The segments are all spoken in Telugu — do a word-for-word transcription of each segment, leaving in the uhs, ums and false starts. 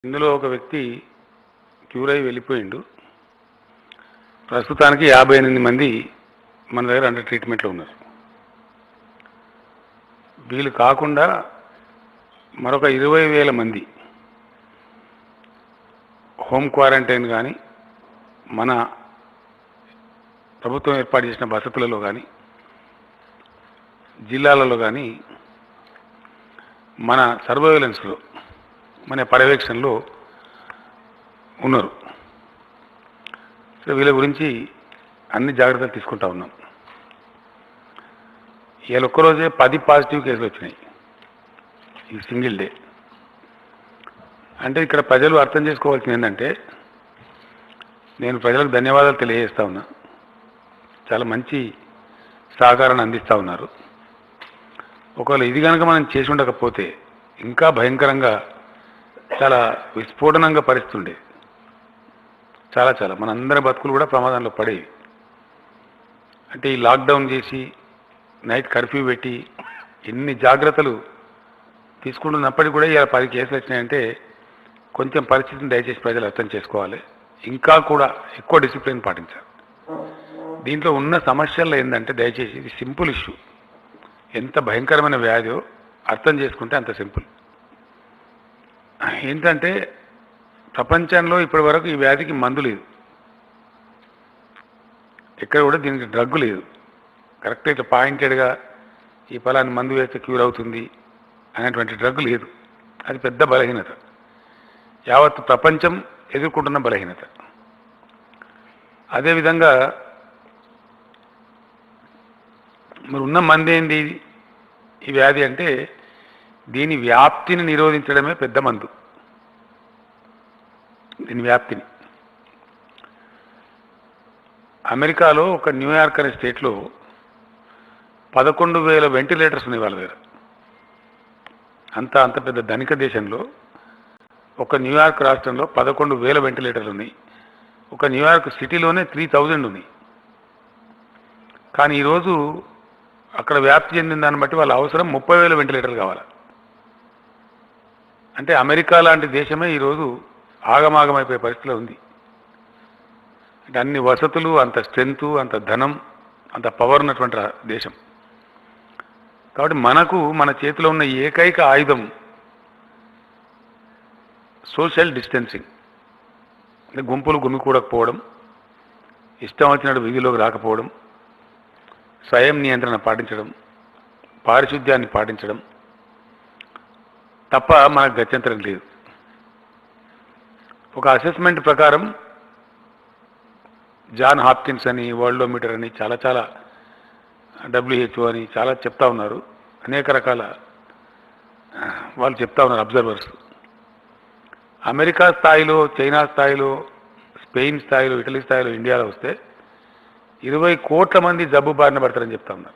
ఇందులో ఒక వ్యక్తి క్యూర్ అయి వెళ్ళిపోయిండు. ప్రస్తుతానికి యాభై ఎనిమిది మంది మన దగ్గర అండర్ ట్రీట్మెంట్లో ఉన్నారు. వీళ్ళు కాకుండా మరొక ఇరవై వేల మంది హోమ్ క్వారంటైన్ కానీ మన ప్రభుత్వం ఏర్పాటు చేసిన వసతులలో కానీ జిల్లాలలో కానీ మన సర్వేలెన్స్లో మన పర్యవేక్షణలో ఉన్నారు. సో వీళ్ళ గురించి అన్ని జాగ్రత్తలు తీసుకుంటా ఉన్నాం. ఇవాళ ఒక్కరోజే పది పాజిటివ్ కేసులు వచ్చినాయి ఈ సింగిల్ డే. అంటే ఇక్కడ ప్రజలు అర్థం చేసుకోవాల్సింది ఏంటంటే, నేను ప్రజలకు ధన్యవాదాలు తెలియజేస్తా ఉన్నా. చాలా మంచి సహకారాన్ని అందిస్తూ ఉన్నారు. ఒకవేళ ఇది కనుక మనం చేసి ఉండకపోతే ఇంకా భయంకరంగా చాలా విస్ఫోటనంగా పరిస్థితి ఉండేది. చాలా చాలా మనందరి బతుకులు కూడా ప్రమాదంలో పడేవి. అంటే ఈ లాక్డౌన్ చేసి నైట్ కర్ఫ్యూ పెట్టి ఎన్ని జాగ్రత్తలు తీసుకుంటున్నప్పటికీ కూడా ఇలా పది కేసులు వచ్చినాయంటే కొంచెం పరిస్థితిని దయచేసి ప్రజలు అర్థం చేసుకోవాలి. ఇంకా కూడా ఎక్కువ డిసిప్లిన్ పాటించాలి. దీంట్లో ఉన్న సమస్యల్లో ఏంటంటే, దయచేసి ఇది సింపుల్ ఇష్యూ. ఎంత భయంకరమైన వ్యాధో అర్థం చేసుకుంటే అంత సింపుల్. ఏంటంటే ప్రపంచంలో ఇప్పటి వరకు ఈ వ్యాధికి మందు లేదు, ఎక్కడ కూడా దీనికి డ్రగ్ లేదు. కరెక్ట్ ఇట్లా పాయింటెడ్గా ఈ ఫలాన్ని మందు వేస్తే క్యూర్ అవుతుంది అనేటువంటి డ్రగ్ లేదు. అది పెద్ద బలహీనత, యావత్ ప్రపంచం ఎదుర్కొంటున్న బలహీనత. అదేవిధంగా మరి ఉన్న మంది ఏంది ఈ వ్యాధి అంటే, దీని వ్యాప్తిని నిరోధించడమే పెద్ద మందు. దీని వ్యాప్తిని అమెరికాలో ఒక న్యూయార్క్ అనే స్టేట్లో పదకొండు వేల వెంటిలేటర్స్ ఉన్నాయి వాళ్ళ దగ్గర. అంత అంత పెద్ద ధనిక దేశంలో ఒక న్యూయార్క్ రాష్ట్రంలో పదకొండు వేల వెంటిలేటర్లు ఉన్నాయి. ఒక న్యూయార్క్ సిటీలోనే త్రీ థౌజండ్ ఉన్నాయి. కానీ ఈరోజు అక్కడ వ్యాప్తి చెందిన దాన్ని బట్టి వాళ్ళ అవసరం ముప్పై వేల వెంటిలేటర్లు కావాలి. అంటే అమెరికా లాంటి దేశమే ఈరోజు ఆగమాగమైపోయే పరిస్థితిలో ఉంది. అంటే అన్ని వసతులు, అంత స్ట్రెంత్, అంత ధనం, అంత పవర్ ఉన్నటువంటి దేశం. కాబట్టి మనకు మన చేతిలో ఉన్న ఏకైక ఆయుధం సోషల్ డిస్టెన్సింగ్. అంటే గుంపులు గుమికూడకపోవడం, ఇష్టం వచ్చినట్టు వీధిలోకి రాకపోవడం, స్వయం నియంత్రణ పాటించడం, పారిశుద్ధ్యాన్ని పాటించడం తప్ప మనకు గత్యంతరం లేదు. ఒక అసెస్మెంట్ ప్రకారం జాన్ హాప్కిన్స్ అని, వరల్డోమీటర్ అని, చాలా చాలా డబ్ల్యూహెచ్ఓ అని చాలా చెప్తా ఉన్నారు. అనేక రకాల వాళ్ళు చెప్తా ఉన్నారు అబ్జర్వర్స్. అమెరికా స్థాయిలో, చైనా స్థాయిలో, స్పెయిన్ స్థాయిలో, ఇటలీ స్థాయిలో ఇండియాలో వస్తే ఇరవై కోట్ల మంది జబ్బు బారిన పడతారని చెప్తా ఉన్నారు.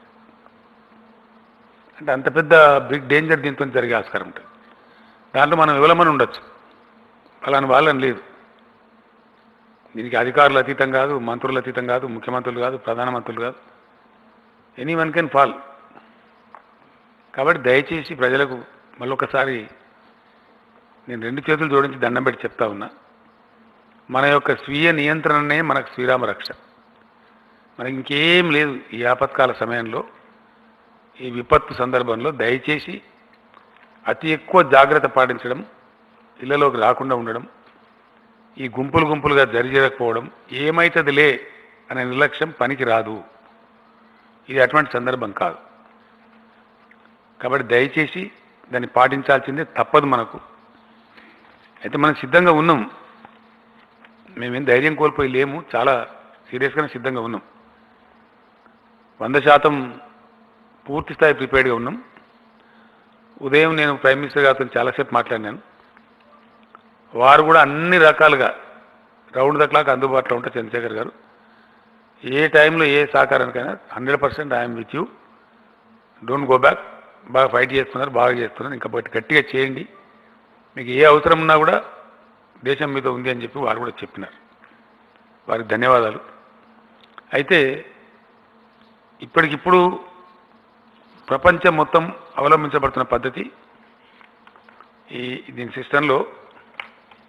అంటే అంత పెద్ద బిగ్ డేంజర్ దీంతో జరిగే ఆస్కారం ఉంటుంది. దాంట్లో మనం వివలమని ఉండొచ్చు, అలాని వాళ్ళని లేదు. దీనికి అధికారులు అతీతం కాదు, మంత్రులు అతీతం కాదు, ముఖ్యమంత్రులు కాదు, ప్రధానమంత్రులు కాదు, ఎనీ వన్ కెన్ ఫాల్. కాబట్టి దయచేసి ప్రజలకు మళ్ళొకసారి నేను రెండు చేతులు జోడించి దండం పెట్టి చెప్తా ఉన్నా, మన యొక్క స్వీయ నియంత్రణనే మనకు శ్రీరామ రక్ష. మనకి ఇంకేం లేదు. ఈ ఆపత్కాల సమయంలో, ఈ విపత్తు సందర్భంలో దయచేసి అతి ఎక్కువ జాగ్రత్త పాటించడం, ఇళ్లలోకి రాకుండా ఉండడం, ఈ గుంపులు గుంపులుగా జరిచేయకపోవడం, ఏమైతుందిలే అనే నిర్లక్ష్యం పనికి రాదు. ఇది అటువంటి సందర్భం కాదు. కాబట్టి దయచేసి దాన్ని పాటించాల్సిందే, తప్పదు మనకు. అయితే మనం సిద్ధంగా ఉన్నాం, మేమేం ధైర్యం కోల్పోయి లేము, చాలా సీరియస్గానే సిద్ధంగా ఉన్నాం. వంద శాతం పూర్తి స్థాయి ప్రిపేర్డ్గా ఉన్నాం. ఉదయం నేను ప్రైమ్ మినిస్టర్ గారితో చాలాసేపు మాట్లాడినాను. వారు కూడా అన్ని రకాలుగా రౌండ్ ద క్లాక్ అందుబాటులో ఉంటారు. చంద్రశేఖర్ గారు ఏ టైంలో ఏ సహకారానికైనా hundred percent I'm with you, don't go back. బాగా ఫైట్ చేస్తున్నారు, బాగా చేస్తున్నారు, ఇంకా బట్టి గట్టిగా చేయండి, మీకు ఏ అవసరం ఉన్నా కూడా దేశం మీద ఉంది అని చెప్పి వారు కూడా చెప్పినారు. వారికి ధన్యవాదాలు. అయితే ఇప్పటికిప్పుడు ప్రపంచం మొత్తం అవలంబించబడుతున్న పద్ధతి, ఈ దీని సిస్టంలో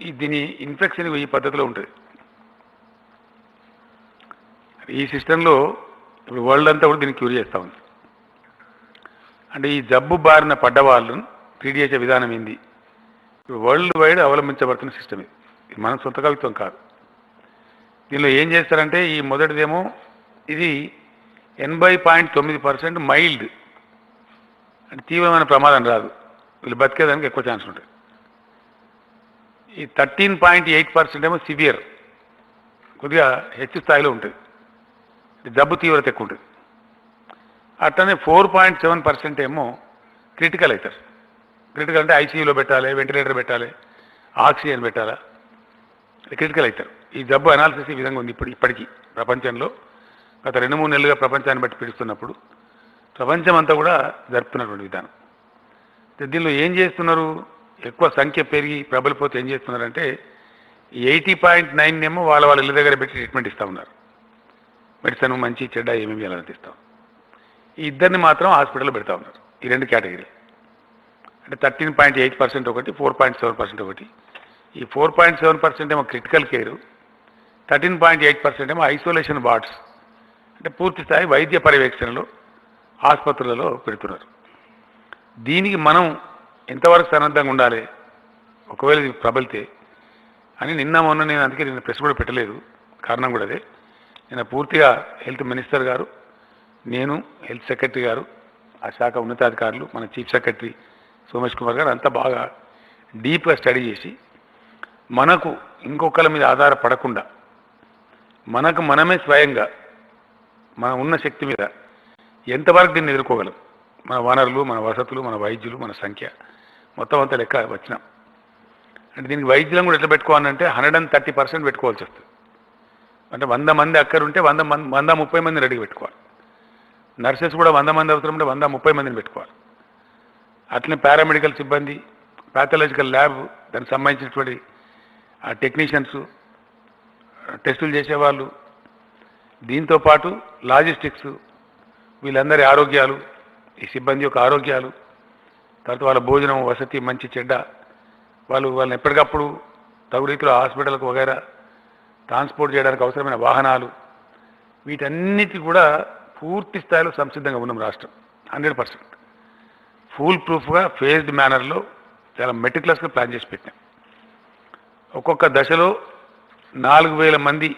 ఈ దీని ఇన్ఫెక్షన్ ఈ పద్ధతిలో ఉంటుంది. ఈ సిస్టంలో ఇప్పుడు వరల్డ్ అంతా కూడా దీన్ని క్యూర్ చేస్తూ ఉంది. అంటే ఈ జబ్బు బారిన పడ్డ వాళ్ళను ట్రీట్ చేసే విధానం ఏంది, ఇప్పుడు వరల్డ్ వైడ్ అవలంబించబడుతున్న సిస్టమ్ ఇది. ఇది మనం సొంత కవిత్వం కాదు. దీనిలో ఏం చేస్తారంటే ఈ మొదటిదేమో ఇది ఎనభై పాయింట్ తొమ్మిది పర్సెంట్ మైల్డ్, అంటే తీవ్రమైన ప్రమాదం రాదు, వీళ్ళు బతికేదానికి ఎక్కువ ఛాన్స్ ఉంటుంది. ఈ థర్టీన్ పాయింట్ ఎయిట్ పర్సెంట్ ఏమో సివియర్, కొద్దిగా హెచ్చు స్థాయిలో ఉంటుంది, జబ్బు తీవ్రత ఎక్కువ ఉంటుంది. అట్లనే ఫోర్ పాయింట్ సెవెన్ పర్సెంట్ ఏమో క్రిటికల్ అవుతారు. క్రిటికల్ అంటే ఐసీయూలో పెట్టాలి, వెంటిలేటర్ పెట్టాలి, ఆక్సిజన్ పెట్టాలా, క్రిటికల్ అవుతారు. ఈ జబ్బు అనాలిసిస్ ఈ విధంగా ఉంది. ఇప్పుడు ఇప్పటికీ ప్రపంచంలో గత రెండు మూడు నెలలుగా ప్రపంచాన్ని బట్టి పిలుస్తున్నప్పుడు ప్రపంచం అంతా కూడా జరుపుతున్నటువంటి విధానం. దీనిలో ఏం చేస్తున్నారు, ఎక్కువ సంఖ్య పెరిగి ప్రబలిపోతే ఏం చేస్తున్నారంటే ఎయిటీ పాయింట్ నైన్ ఏమో వాళ్ళ వాళ్ళ ఇళ్ళ దగ్గర పెట్టి ట్రీట్మెంట్ ఇస్తూ ఉన్నారు. మెడిసిన్ మంచి చెడ్డ ఏమేమి ఎలా ఇస్తాం. ఈ ఇద్దరిని మాత్రం హాస్పిటల్లో పెడతా ఉన్నారు. ఈ రెండు కేటగిరీ అంటే థర్టీన్ పాయింట్ ఎయిట్ పర్సెంట్ ఒకటి, ఫోర్ పాయింట్ సెవెన్ పర్సెంట్ ఒకటి. ఈ ఫోర్ పాయింట్ సెవెన్ పర్సెంట్ ఏమో critical care, thirteen point eight percent ఏమో ఐసోలేషన్ వార్డ్స్, అంటే పూర్తి స్థాయి వైద్య పర్యవేక్షణలో ఆసుపత్రులలో పెడుతున్నారు. దీనికి మనం ఎంతవరకు సన్నద్ధంగా ఉండాలి, ఒకవేళ ఇది ప్రబలితే అని నిన్న మొన్న నేను అందుకే నిన్న ప్రెస్ కూడా పెట్టలేదు. కారణం కూడా అదే. నిన్న పూర్తిగా హెల్త్ మినిస్టర్ గారు, నేను, హెల్త్ సెక్రటరీ గారు, ఆ శాఖ ఉన్నతాధికారులు, మన చీఫ్ సెక్రటరీ సోమేష్ కుమార్ గారు అంతా బాగా డీప్గా స్టడీ చేసి మనకు ఇంకొకరి మీద ఆధారపడకుండా మనకు మనమే స్వయంగా మన ఉన్న శక్తి మీద ఎంతవరకు దీన్ని ఎదుర్కోగలం, మన వనరులు, మన వసతులు, మన వైద్యులు, మన సంఖ్య మొత్తం అంతా లెక్క వచ్చినాం. అంటే దీనికి వైద్యులను కూడా ఎట్లా పెట్టుకోవాలంటే హండ్రెడ్ అండ్ థర్టీ పర్సెంట్ పెట్టుకోవాల్సి వస్తుంది. అంటే వంద మంది అక్కడ ఉంటే వంద మంది వంద ముప్పై మందిని రెడీగా పెట్టుకోవాలి. నర్సెస్ కూడా వంద మంది అవసరం ఉంటే వంద ముప్పై మందిని పెట్టుకోవాలి. అట్లనే పారామెడికల్ సిబ్బంది, ప్యాథలాజికల్ ల్యాబ్, దానికి సంబంధించినటువంటి ఆ టెక్నీషియన్స్, టెస్టులు చేసేవాళ్ళు, దీంతోపాటు లాజిస్టిక్స్, వీళ్ళందరి ఆరోగ్యాలు, ఈ సిబ్బంది యొక్క ఆరోగ్యాలు, తర్వాత వాళ్ళ భోజనం, వసతి, మంచి చెడ్డ, వాళ్ళు వాళ్ళని ఎప్పటికప్పుడు తగు రీతిలో హాస్పిటల్కు వగైరా ట్రాన్స్పోర్ట్ చేయడానికి అవసరమైన వాహనాలు, వీటన్నిటి కూడా పూర్తి స్థాయిలో సంసిద్ధంగా ఉన్నాం రాష్ట్రం. హండ్రెడ్ పర్సెంట్ ఫుల్ ప్రూఫ్గా ఫేజ్డ్ మేనర్లో చాలా మెటిక్యులస్గా ప్లాన్ చేసి పెట్టాం. ఒక్కొక్క దశలో నాలుగు వేల మంది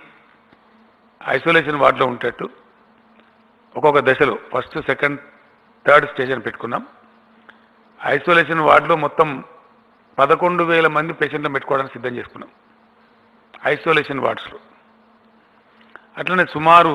ఐసోలేషన్ వార్డులో ఉండేట్టు ఒక్కొక్క దశలో ఫస్ట్, సెకండ్, థర్డ్ స్టేజ్ అని పెట్టుకున్నాం. ఐసోలేషన్ వార్డులో మొత్తం పదకొండు వేల మంది పేషెంట్లను పెట్టుకోవడానికి సిద్ధం చేసుకున్నాం ఐసోలేషన్ వార్డ్స్లో. అట్లనే సుమారు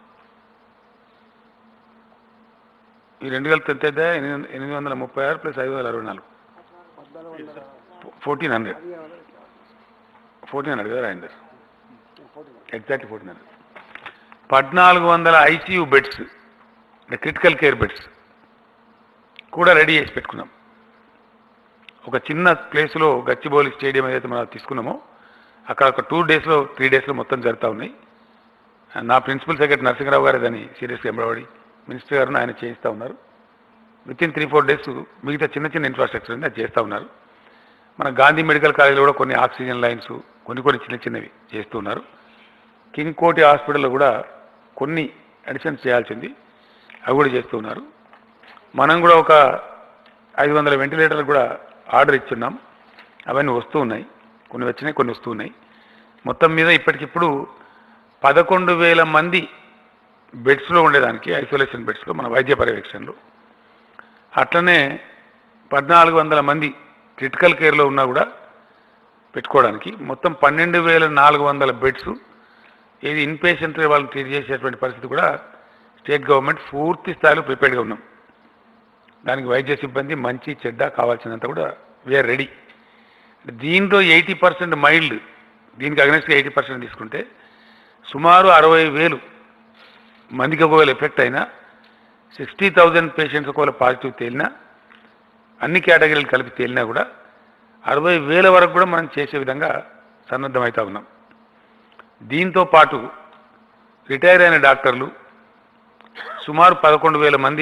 ఈ రెండు వేల ఎంత ఎనిమిది ఎనిమిది వందల ముప్పై ఆరు ప్లస్ ఐదు వందల అరవై నాలుగు ఫోర్టీన్ హండ్రెడ్ ఫోర్టీన్ హండ్రెడ్ కదా రాయిందర్, ఎగ్జాక్ట్లీ ఫోర్టీన్ హండ్రెడ్ పద్నాలుగు వందల ICU beds, critical care beds కూడా రెడీ చేసి పెట్టుకున్నాం. ఒక చిన్న ప్లేస్లో గచ్చిబౌలి స్టేడియం ఏదైతే మనం తీసుకున్నామో అక్కడ ఒక టూ డేస్లో త్రీ డేస్లో మొత్తం జరుగుతూ ఉన్నాయి. నా ప్రిన్సిపల్ సెక్రటరీ నరసింహరావు గారు దాన్ని సీరియస్గా ఎంబడి మినిస్టర్ గారు ఆయన చేయిస్తూ ఉన్నారు. Within three four days మిగతా చిన్న చిన్న ఇన్ఫ్రాస్ట్రక్చర్ ఉంది, అది చేస్తూ ఉన్నారు. మన గాంధీ మెడికల్ కాలేజీలో కూడా కొన్ని ఆక్సిజన్ లైన్స్, కొన్ని కొన్ని చిన్న చిన్నవి చేస్తున్నారు. కింగ్ కోటి హాస్పిటల్లో కూడా కొన్ని అడిషన్స్ చేయాల్సింది, అవి కూడా చేస్తూ ఉన్నారు. మనం కూడా ఒక ఐదు వందల వెంటిలేటర్లు కూడా ఆర్డర్ ఇచ్చున్నాం, అవన్నీ వస్తూ ఉన్నాయి. కొన్ని వచ్చినాయి, కొన్ని వస్తూ ఉన్నాయి. మొత్తం మీద ఇప్పటికిప్పుడు పదకొండు వేల మంది బెడ్స్లో ఉండేదానికి, ఐసోలేషన్ బెడ్స్లో మన వైద్య పర్యవేక్షణలో, అట్లనే పద్నాలుగు వందల మంది క్రిటికల్ కేర్లో ఉన్నా కూడా పెట్టుకోవడానికి మొత్తం పన్నెండు వేల నాలుగు వందల బెడ్స్, ఇది ఇన్పేషెంట్ వాళ్ళని ట్రీట్ చేసేటువంటి పరిస్థితి కూడా స్టేట్ గవర్నమెంట్ పూర్తి స్థాయిలో ప్రిపేర్డ్గా ఉన్నాం. దానికి వైద్య సిబ్బంది మంచి చెడ్డ కావాల్సినంత కూడా వీఆర్ రెడీ. దీంట్లో ఎయిటీ పర్సెంట్ మైల్డ్, దీనికి అగనెస్ట్గా ఎయిటీ పర్సెంట్ తీసుకుంటే సుమారు అరవై వేలు మందికి ఒకవేళ ఎఫెక్ట్ అయినా, సిక్స్టీ థౌజండ్ పేషెంట్స్ ఒకవేళ పాజిటివ్ తేలినా, అన్ని కేటగిరీలు కలిపి తేలినా కూడా అరవై వేల వరకు కూడా మనం చేసే విధంగా సన్నద్ధమవుతా ఉన్నాం. దీంతో పాటు రిటైర్ అయిన డాక్టర్లు సుమారు పదకొండు వేల మంది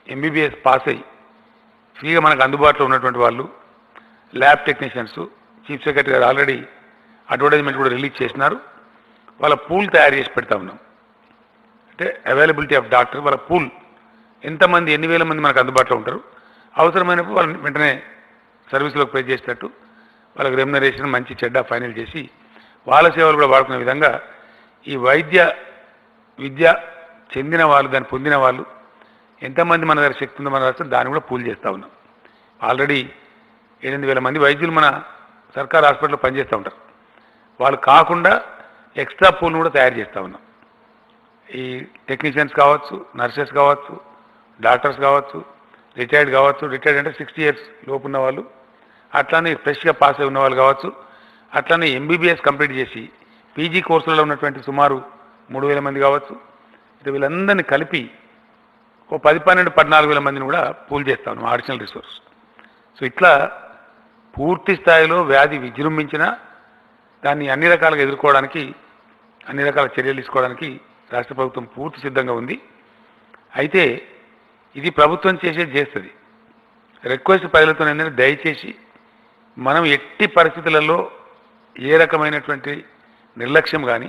ఎంబీబీఎస్ పాస్ అయ్యి ఫ్రీగా మనకు అందుబాటులో ఉన్నటువంటి వాళ్ళు, ల్యాబ్ టెక్నీషియన్స్, చీఫ్ సెక్రటరీ గారు ఆల్రెడీ అడ్వర్టైజ్మెంట్ కూడా రిలీజ్ చేసినారు. వాళ్ళ పూల్ తయారు చేసి పెడతా ఉన్నాం. అంటే అవైలబిలిటీ ఆఫ్ డాక్టర్, వాళ్ళ పూల్ ఎంతమంది ఎన్ని వేల మంది మనకు అందుబాటులో ఉంటారు, అవసరమైనప్పుడు వాళ్ళని వెంటనే సర్వీస్లోకి పే చేసేటట్టు వాళ్ళకి రెమ్యునరేషన్ మంచి చెడ్డ ఫైనల్ చేసి వాళ్ళ సేవలు కూడా వాడుకునే విధంగా ఈ వైద్య విద్య చెందిన వాళ్ళు, దాన్ని పొందిన వాళ్ళు ఎంతమంది మన దగ్గర శక్తి ఉందో మన రాష్ట్రం దాన్ని కూడా పూల్ చేస్తూ ఉన్నాం. ఆల్రెడీ ఎనిమిది వేల మంది వైద్యులు మన సర్కార్ హాస్పిటల్లో పనిచేస్తూ ఉంటారు. వాళ్ళు కాకుండా ఎక్స్ట్రా పూల్ను కూడా తయారు చేస్తూ ఉన్నాం. ఈ టెక్నీషియన్స్ కావచ్చు, నర్సెస్ కావచ్చు, డాక్టర్స్ కావచ్చు, రిటైర్డ్ కావచ్చు, రిటైర్డ్ అంటే సిక్స్టీ ఇయర్స్ లోపు ఉన్న వాళ్ళు, అట్లానే ఫ్రెష్గా పాస్ అయి ఉన్న వాళ్ళు కావచ్చు, అట్లానే ఎంబీబీఎస్ కంప్లీట్ చేసి పీజీ కోర్సులలో ఉన్నటువంటి సుమారు మూడు వేల మంది కావచ్చు. ఇటు వీళ్ళందరినీ కలిపి ఓ పది పన్నెండు పద్నాలుగు వేల మందిని కూడా పూల్ చేస్తా ఉన్నాం అడిషనల్ రిసోర్స్. సో ఇట్లా పూర్తి స్థాయిలో వ్యాధి విజృంభించినా దాన్ని అన్ని రకాలుగా ఎదుర్కోవడానికి, అన్ని రకాల చర్యలు తీసుకోవడానికి రాష్ట్ర ప్రభుత్వం పూర్తి సిద్ధంగా ఉంది. అయితే ఇది ప్రభుత్వం చేసేది చేస్తుంది. రిక్వెస్ట్ ప్రజలతో ఏంటంటే దయచేసి మనం ఎట్టి పరిస్థితులలో ఏ రకమైనటువంటి నిర్లక్ష్యం కానీ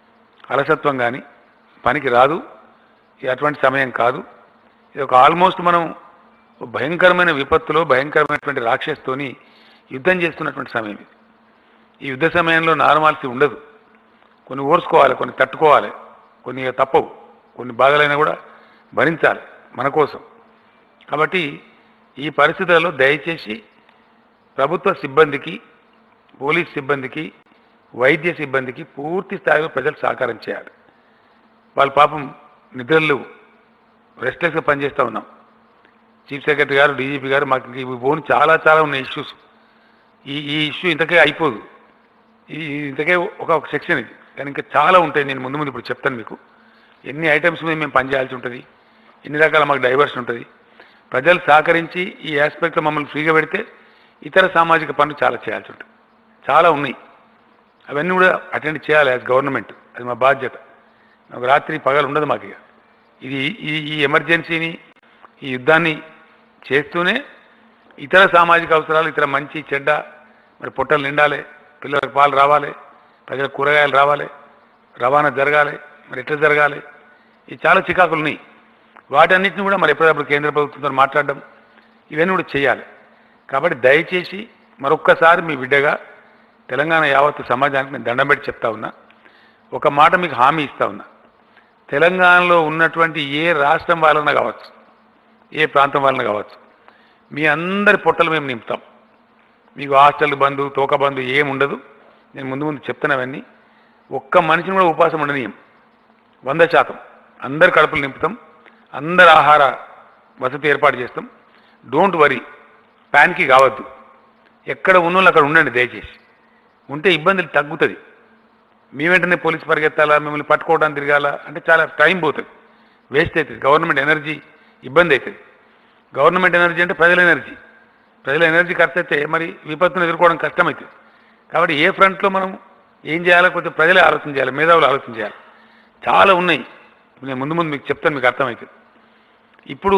అలసత్వం కానీ పనికి రాదు. ఇది అటువంటి సమయం కాదు. ఇది ఒక ఆల్మోస్ట్ మనం భయంకరమైన విపత్తులో భయంకరమైనటువంటి రాక్షస్తోని యుద్ధం చేస్తున్నటువంటి సమయం ఇది. ఈ యుద్ధ సమయంలో నార్మాలిటీ ఉండదు. కొన్ని ఓర్చుకోవాలి, కొన్ని తట్టుకోవాలి, కొన్ని తప్పవు, కొన్ని బాధలైనా కూడా భరించాలి మన కోసం. కాబట్టి ఈ పరిస్థితులలో దయచేసి ప్రభుత్వ సిబ్బందికి, పోలీస్ సిబ్బందికి, వైద్య సిబ్బందికి పూర్తి స్థాయిలో ప్రజలు సహకారం చేయాలి. వాళ్ళ పాపం నిద్రలు రెస్ట్లెస్గా పనిచేస్తూ ఉన్నాం. చీఫ్ సెక్రటరీ గారు, డీజీపీ గారు మాకు ఇవి పోను చాలా చాలా ఉన్నాయి ఇష్యూస్. ఈ ఈ ఇష్యూ ఇంతకే అయిపోదు, ఈ ఇంతకే ఒక ఒక సెక్షన్ ఇది, కానీ ఇంకా చాలా ఉంటాయి. నేను ముందు ముందు ఇప్పుడు చెప్తాను మీకు ఎన్ని ఐటమ్స్ మీద మేము పనిచేయాల్సి ఉంటుంది, ఎన్ని రకాల మాకు డైవర్షన్ ఉంటుంది. ప్రజలు సహకరించి ఈ ఆస్పెక్ట్లో మమ్మల్ని ఫ్రీగా పెడితే ఇతర సామాజిక పనులు చాలా చేయాల్సి ఉంటుంది. చాలా ఉన్నాయి, అవన్నీ కూడా అటెండ్ చేయాలి యాజ్ గవర్నమెంట్. అది మా బాధ్యత. ఒక రాత్రి పగలు ఉండదు మాకు. ఇక ఇది ఈ ఈ ఎమర్జెన్సీని, ఈ యుద్ధాన్ని చేస్తూనే ఇతర సామాజిక అవసరాలు, ఇతర మంచి చెడ్డ, మరి పొట్టలు నిండాలి, పిల్లలకు పాలు రావాలి, ప్రజలకు కూరగాయలు రావాలి, రవాణా జరగాలి, మరి ఎట్లా జరగాలి, ఈ చాలా చికాకులు ఉన్నాయి. వాటన్నిటిని కూడా మరి ఎప్పటికప్పుడు కేంద్ర ప్రభుత్వంతో మాట్లాడడం ఇవన్నీ కూడా చేయాలి. కాబట్టి దయచేసి మరొక్కసారి మీ బిడ్డగా తెలంగాణ యావత్తు సమాజానికి నేను దండం పెట్టి చెప్తా ఉన్నా. ఒక మాట మీకు హామీ ఇస్తా ఉన్నా, తెలంగాణలో ఉన్నటువంటి ఏ రాష్ట్రం వాళ్ళన కావచ్చు, ఏ ప్రాంతం వాళ్ళన కావచ్చు, మీ అందరి పొట్టలు మేము నింపుతాం. మీకు హాస్టల్ బంధు, తోక బంధు ఏముండదు. నేను ముందు ముందు చెప్తున్నవన్నీ. ఒక్క మనిషిని కూడా ఉపాసం ఉండనీయం. వంద శాతం అందరి కడుపులు నింపుతాం, అందరి ఆహార వసతి ఏర్పాటు చేస్తాం. డోంట్ వరీ, ప్యాన్కి కావద్దు. ఎక్కడ ఉన్నోళ్ళు అక్కడ ఉండండి దయచేసి. ఉంటే ఇబ్బందులు తగ్గుతుంది. మీ వెంటనే పోలీసు పరిగెత్తాలా, మిమ్మల్ని పట్టుకోవడానికి తిరగాల అంటే చాలా టైం పోతుంది, వేస్ట్ అవుతుంది. గవర్నమెంట్ ఎనర్జీ ఇబ్బంది అవుతుంది. గవర్నమెంట్ ఎనర్జీ అంటే ప్రజల ఎనర్జీ. ప్రజల ఎనర్జీ ఖర్చు అయితే మరి విపత్తును ఎదుర్కోవడం కష్టమవుతుంది. కాబట్టి ఏ ఫ్రంట్లో మనం ఏం చేయాలో కొంచెం ప్రజలే ఆలోచన చేయాలి, మేధావులు ఆలోచన చేయాలి. చాలా ఉన్నాయి. నేను ముందు ముందు మీకు చెప్తాను, మీకు అర్థమవుతుంది. ఇప్పుడు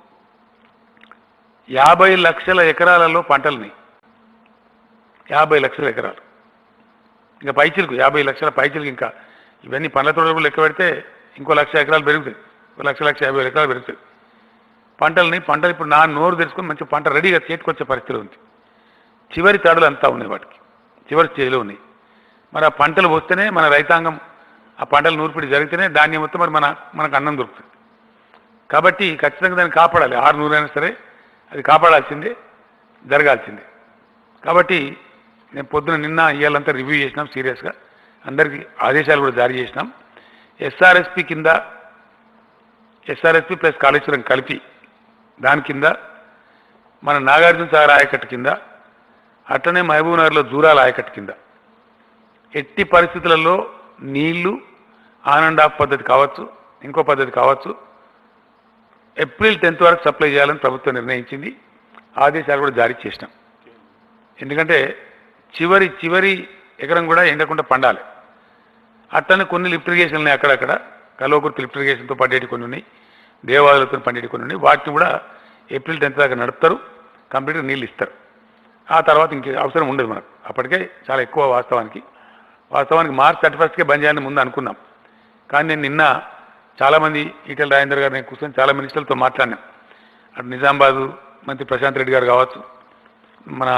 యాభై లక్షల ఎకరాలలో పంటలున్నాయి. యాభై లక్షల ఎకరాలు ఇంకా పైచిలకు, యాభై లక్షల పైచిలకు. ఇంకా ఇవన్నీ పండ్ల తోటలు లెక్క పెడితే ఇంకో లక్ష ఎకరాలు పెరుగుతాయి. ఒక లక్ష లక్ష యాభై వేల ఎకరాలు పెరుగుతాయి పంటలని. పంటలు ఇప్పుడు నా నోరు తెరుచుకొని మంచి పంట రెడీగా చేతికి వచ్చే పరిస్థితి ఉంది. చివరి తడులు అంతా ఉన్నాయి, వాటికి చివరి స్టేజ్లో ఉన్నాయి. మరి ఆ పంటలు వస్తేనే మన రైతాంగం, ఆ పంటలు నూర్పిడి జరిగితేనే ధాన్యం వస్తే మరి మన మనకు అన్నం దొరుకుతుంది. కాబట్టి ఖచ్చితంగా దాన్ని కాపాడాలి. ఆరు నూరైనా సరే అది కాపాడాల్సిందే, జరగాల్సిందే. కాబట్టి నేను పొద్దున నిన్న ఇవాళంతా రివ్యూ చేసినాం సీరియస్గా, అందరికీ ఆదేశాలు కూడా జారీ చేసినాం. ఎస్ఆర్ఎస్పి కింద, ఎస్ఆర్ఎస్పి ప్లస్ కాళేశ్వరం కలిపి దాని కింద మన నాగార్జున సాగర్ ఆయకట్టు కింద, అట్లనే మహబూబ్నగర్లో జూరాల ఆయకట్టు కింద ఎట్టి పరిస్థితులలో నీళ్లు ఆన్ అండ్ ఆఫ్ పద్ధతి కావచ్చు, ఇంకో పద్ధతి కావచ్చు, ఏప్రిల్ టెన్త్ వరకు సప్లై చేయాలని ప్రభుత్వం నిర్ణయించింది. ఆదేశాలు కూడా జారీ చేసినాం. ఎందుకంటే చివరి చివరి ఎకరం కూడా ఎండకుండా పండాలి. అట్లనే కొన్ని లిఫ్ట్ ఇరిగేషన్ ఉన్నాయి, అక్కడక్కడ కల్వకుర్తి లిఫ్ట్ ఇరిగేషన్తో పండేటి కొన్ని ఉన్నాయి, దేవాలయాలతో పండేటి కొన్ని ఉన్నాయి. వాటిని కూడా ఏప్రిల్ టెన్త్ దాకా నడుపుతారు, కంప్లీట్గా నీళ్ళు ఇస్తారు. ఆ తర్వాత ఇంక అవసరం ఉండదు మనకు. అప్పటికే చాలా ఎక్కువ వాస్తవానికి వాస్తవానికి మార్చ్ థర్టీ ఫస్ట్కే బంద్ చేయాలని ముందు అనుకున్నాం. కానీ నేను నిన్న చాలామంది ఈటెల రాజేందర్ గారు నేను కూర్చొని చాలా మినిస్టర్లతో మాట్లాడినాం. అటు నిజామాబాదు మంత్రి ప్రశాంత్ రెడ్డి గారు కావచ్చు, మన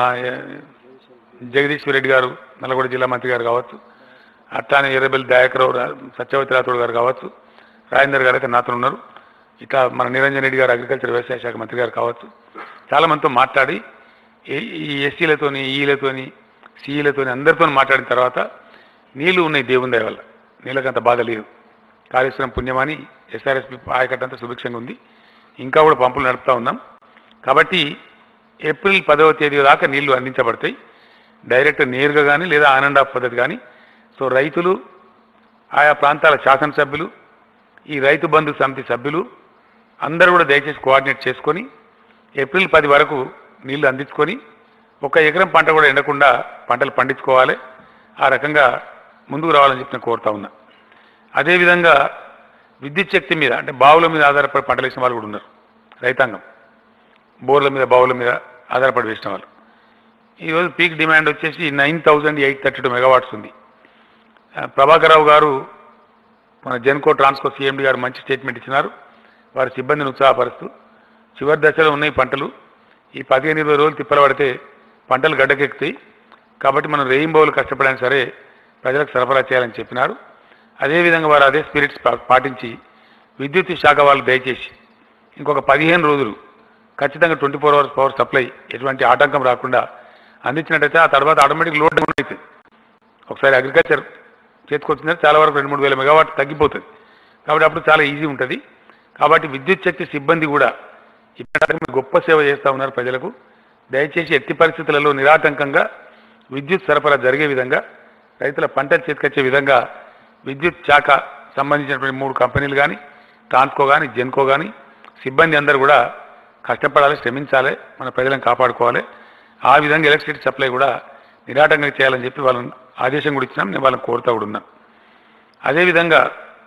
జగదీశ్వర్ రెడ్డి గారు నల్గొండ జిల్లా మంత్రి గారు కావచ్చు, అట్లానే ఎర్రబెల్లి దయాకరావు సత్యవతి రాథోడ్ గారు కావచ్చు, రాజేందర్ గారు అయితే నాతో ఉన్నారు, ఇట్లా మన నిరంజన్ రెడ్డి గారు అగ్రికల్చర్ వ్యవసాయ శాఖ మంత్రి గారు కావచ్చు, చాలా మందితో మాట్లాడి ఈ ఎస్సీలతోని ఈలతోని సిఈలతోని అందరితో మాట్లాడిన తర్వాత నీళ్లు ఉన్నాయి దేవుని దయ వల్ల, నీళ్ళకంత బాధ లేదు. కాళేశ్వరం పుణ్యమాని ఎస్ఆర్ఎస్పి ఆయకట్ట అంతా సుభిక్షంగా ఉంది, ఇంకా కూడా పంపులు నడుపుతూ ఉన్నాం. కాబట్టి ఏప్రిల్ పదవ తేదీ దాకా నీళ్లు అందించబడతాయి, డైరెక్ట్ నేరుగా కానీ లేదా ఆన్ అండ్ ఆఫ్ పద్ధతి కానీ. సో రైతులు, ఆయా ప్రాంతాల శాసనసభ్యులు, ఈ రైతు బంధు సమితి సభ్యులు అందరూ కూడా దయచేసి కోఆర్డినేట్ చేసుకొని ఏప్రిల్ పది వరకు నీళ్లు అందించుకొని ఒక ఎకరం పంట కూడా ఎండకుండా పంటలు పండించుకోవాలి. ఆ రకంగా ముందుకు రావాలని చెప్పి నేను కోరుతా ఉన్నా. అదేవిధంగా విద్యుత్ శక్తి మీద అంటే బావుల మీద ఆధారపడి పంటలు వేసిన వాళ్ళు కూడా ఉన్నారు. రైతాంగం బోర్ల మీద బావుల మీద ఆధారపడి వేసిన వాళ్ళు ఈరోజు పీక్ డిమాండ్ వచ్చేసి nine thousand eight thirty two megawatts ఉంది. ప్రభాకర్ రావు గారు మన జెన్కో ట్రాన్స్కో సీఎండీ గారు మంచి స్టేట్మెంట్ ఇచ్చినారు. వారి సిబ్బందిని ఉత్సాహపరుస్తూ చివరి దశలో ఉన్నాయి పంటలు, ఈ పదిహేను ఇరవై రోజులు తిప్పలు పడితే పంటలు గడ్డకెక్కుతాయి, కాబట్టి మనం రెయిన్బోలు కష్టపడైనా సరే ప్రజలకు సరఫరా చేయాలని చెప్పినారు. అదేవిధంగా వారు అదే స్పిరిట్స్ పాటించి విద్యుత్ శాఖ వాళ్ళు దయచేసి ఇంకొక పదిహేను రోజులు ఖచ్చితంగా twenty four hours power supply ఎటువంటి ఆటంకం రాకుండా అందించినట్టయితే ఆ తర్వాత ఆటోమేటిక్ లోడ్ అవుతుంది. ఒకసారి అగ్రికల్చర్ చేతికొచ్చిందంటే చాలా వరకు రెండు మూడు వేల మెగావాట్ తగ్గిపోతుంది, కాబట్టి అప్పుడు చాలా ఈజీ ఉంటుంది. కాబట్టి విద్యుత్ శక్తి సిబ్బంది కూడా ఇప్పటికీ గొప్ప సేవ చేస్తూ ఉన్నారు ప్రజలకు. దయచేసి ఎట్టి పరిస్థితులలో నిరాటంకంగా విద్యుత్ సరఫరా జరిగే విధంగా, రైతుల పంటలు చేతికొచ్చే విధంగా విద్యుత్ శాఖ సంబంధించినటువంటి మూడు కంపెనీలు కానీ, ట్రాన్స్కో కానీ, జెన్కో కానీ సిబ్బంది అందరూ కూడా కష్టపడాలి, శ్రమించాలి, మన ప్రజలను కాపాడుకోవాలి. ఆ విధంగా ఎలక్ట్రిసిటీ సప్లై కూడా నిరాటంగా చేయాలని చెప్పి వాళ్ళని ఆదేశం కూడా ఇచ్చినాం. నేను వాళ్ళని కోరుతూ కూడా ఉన్నాను. అదేవిధంగా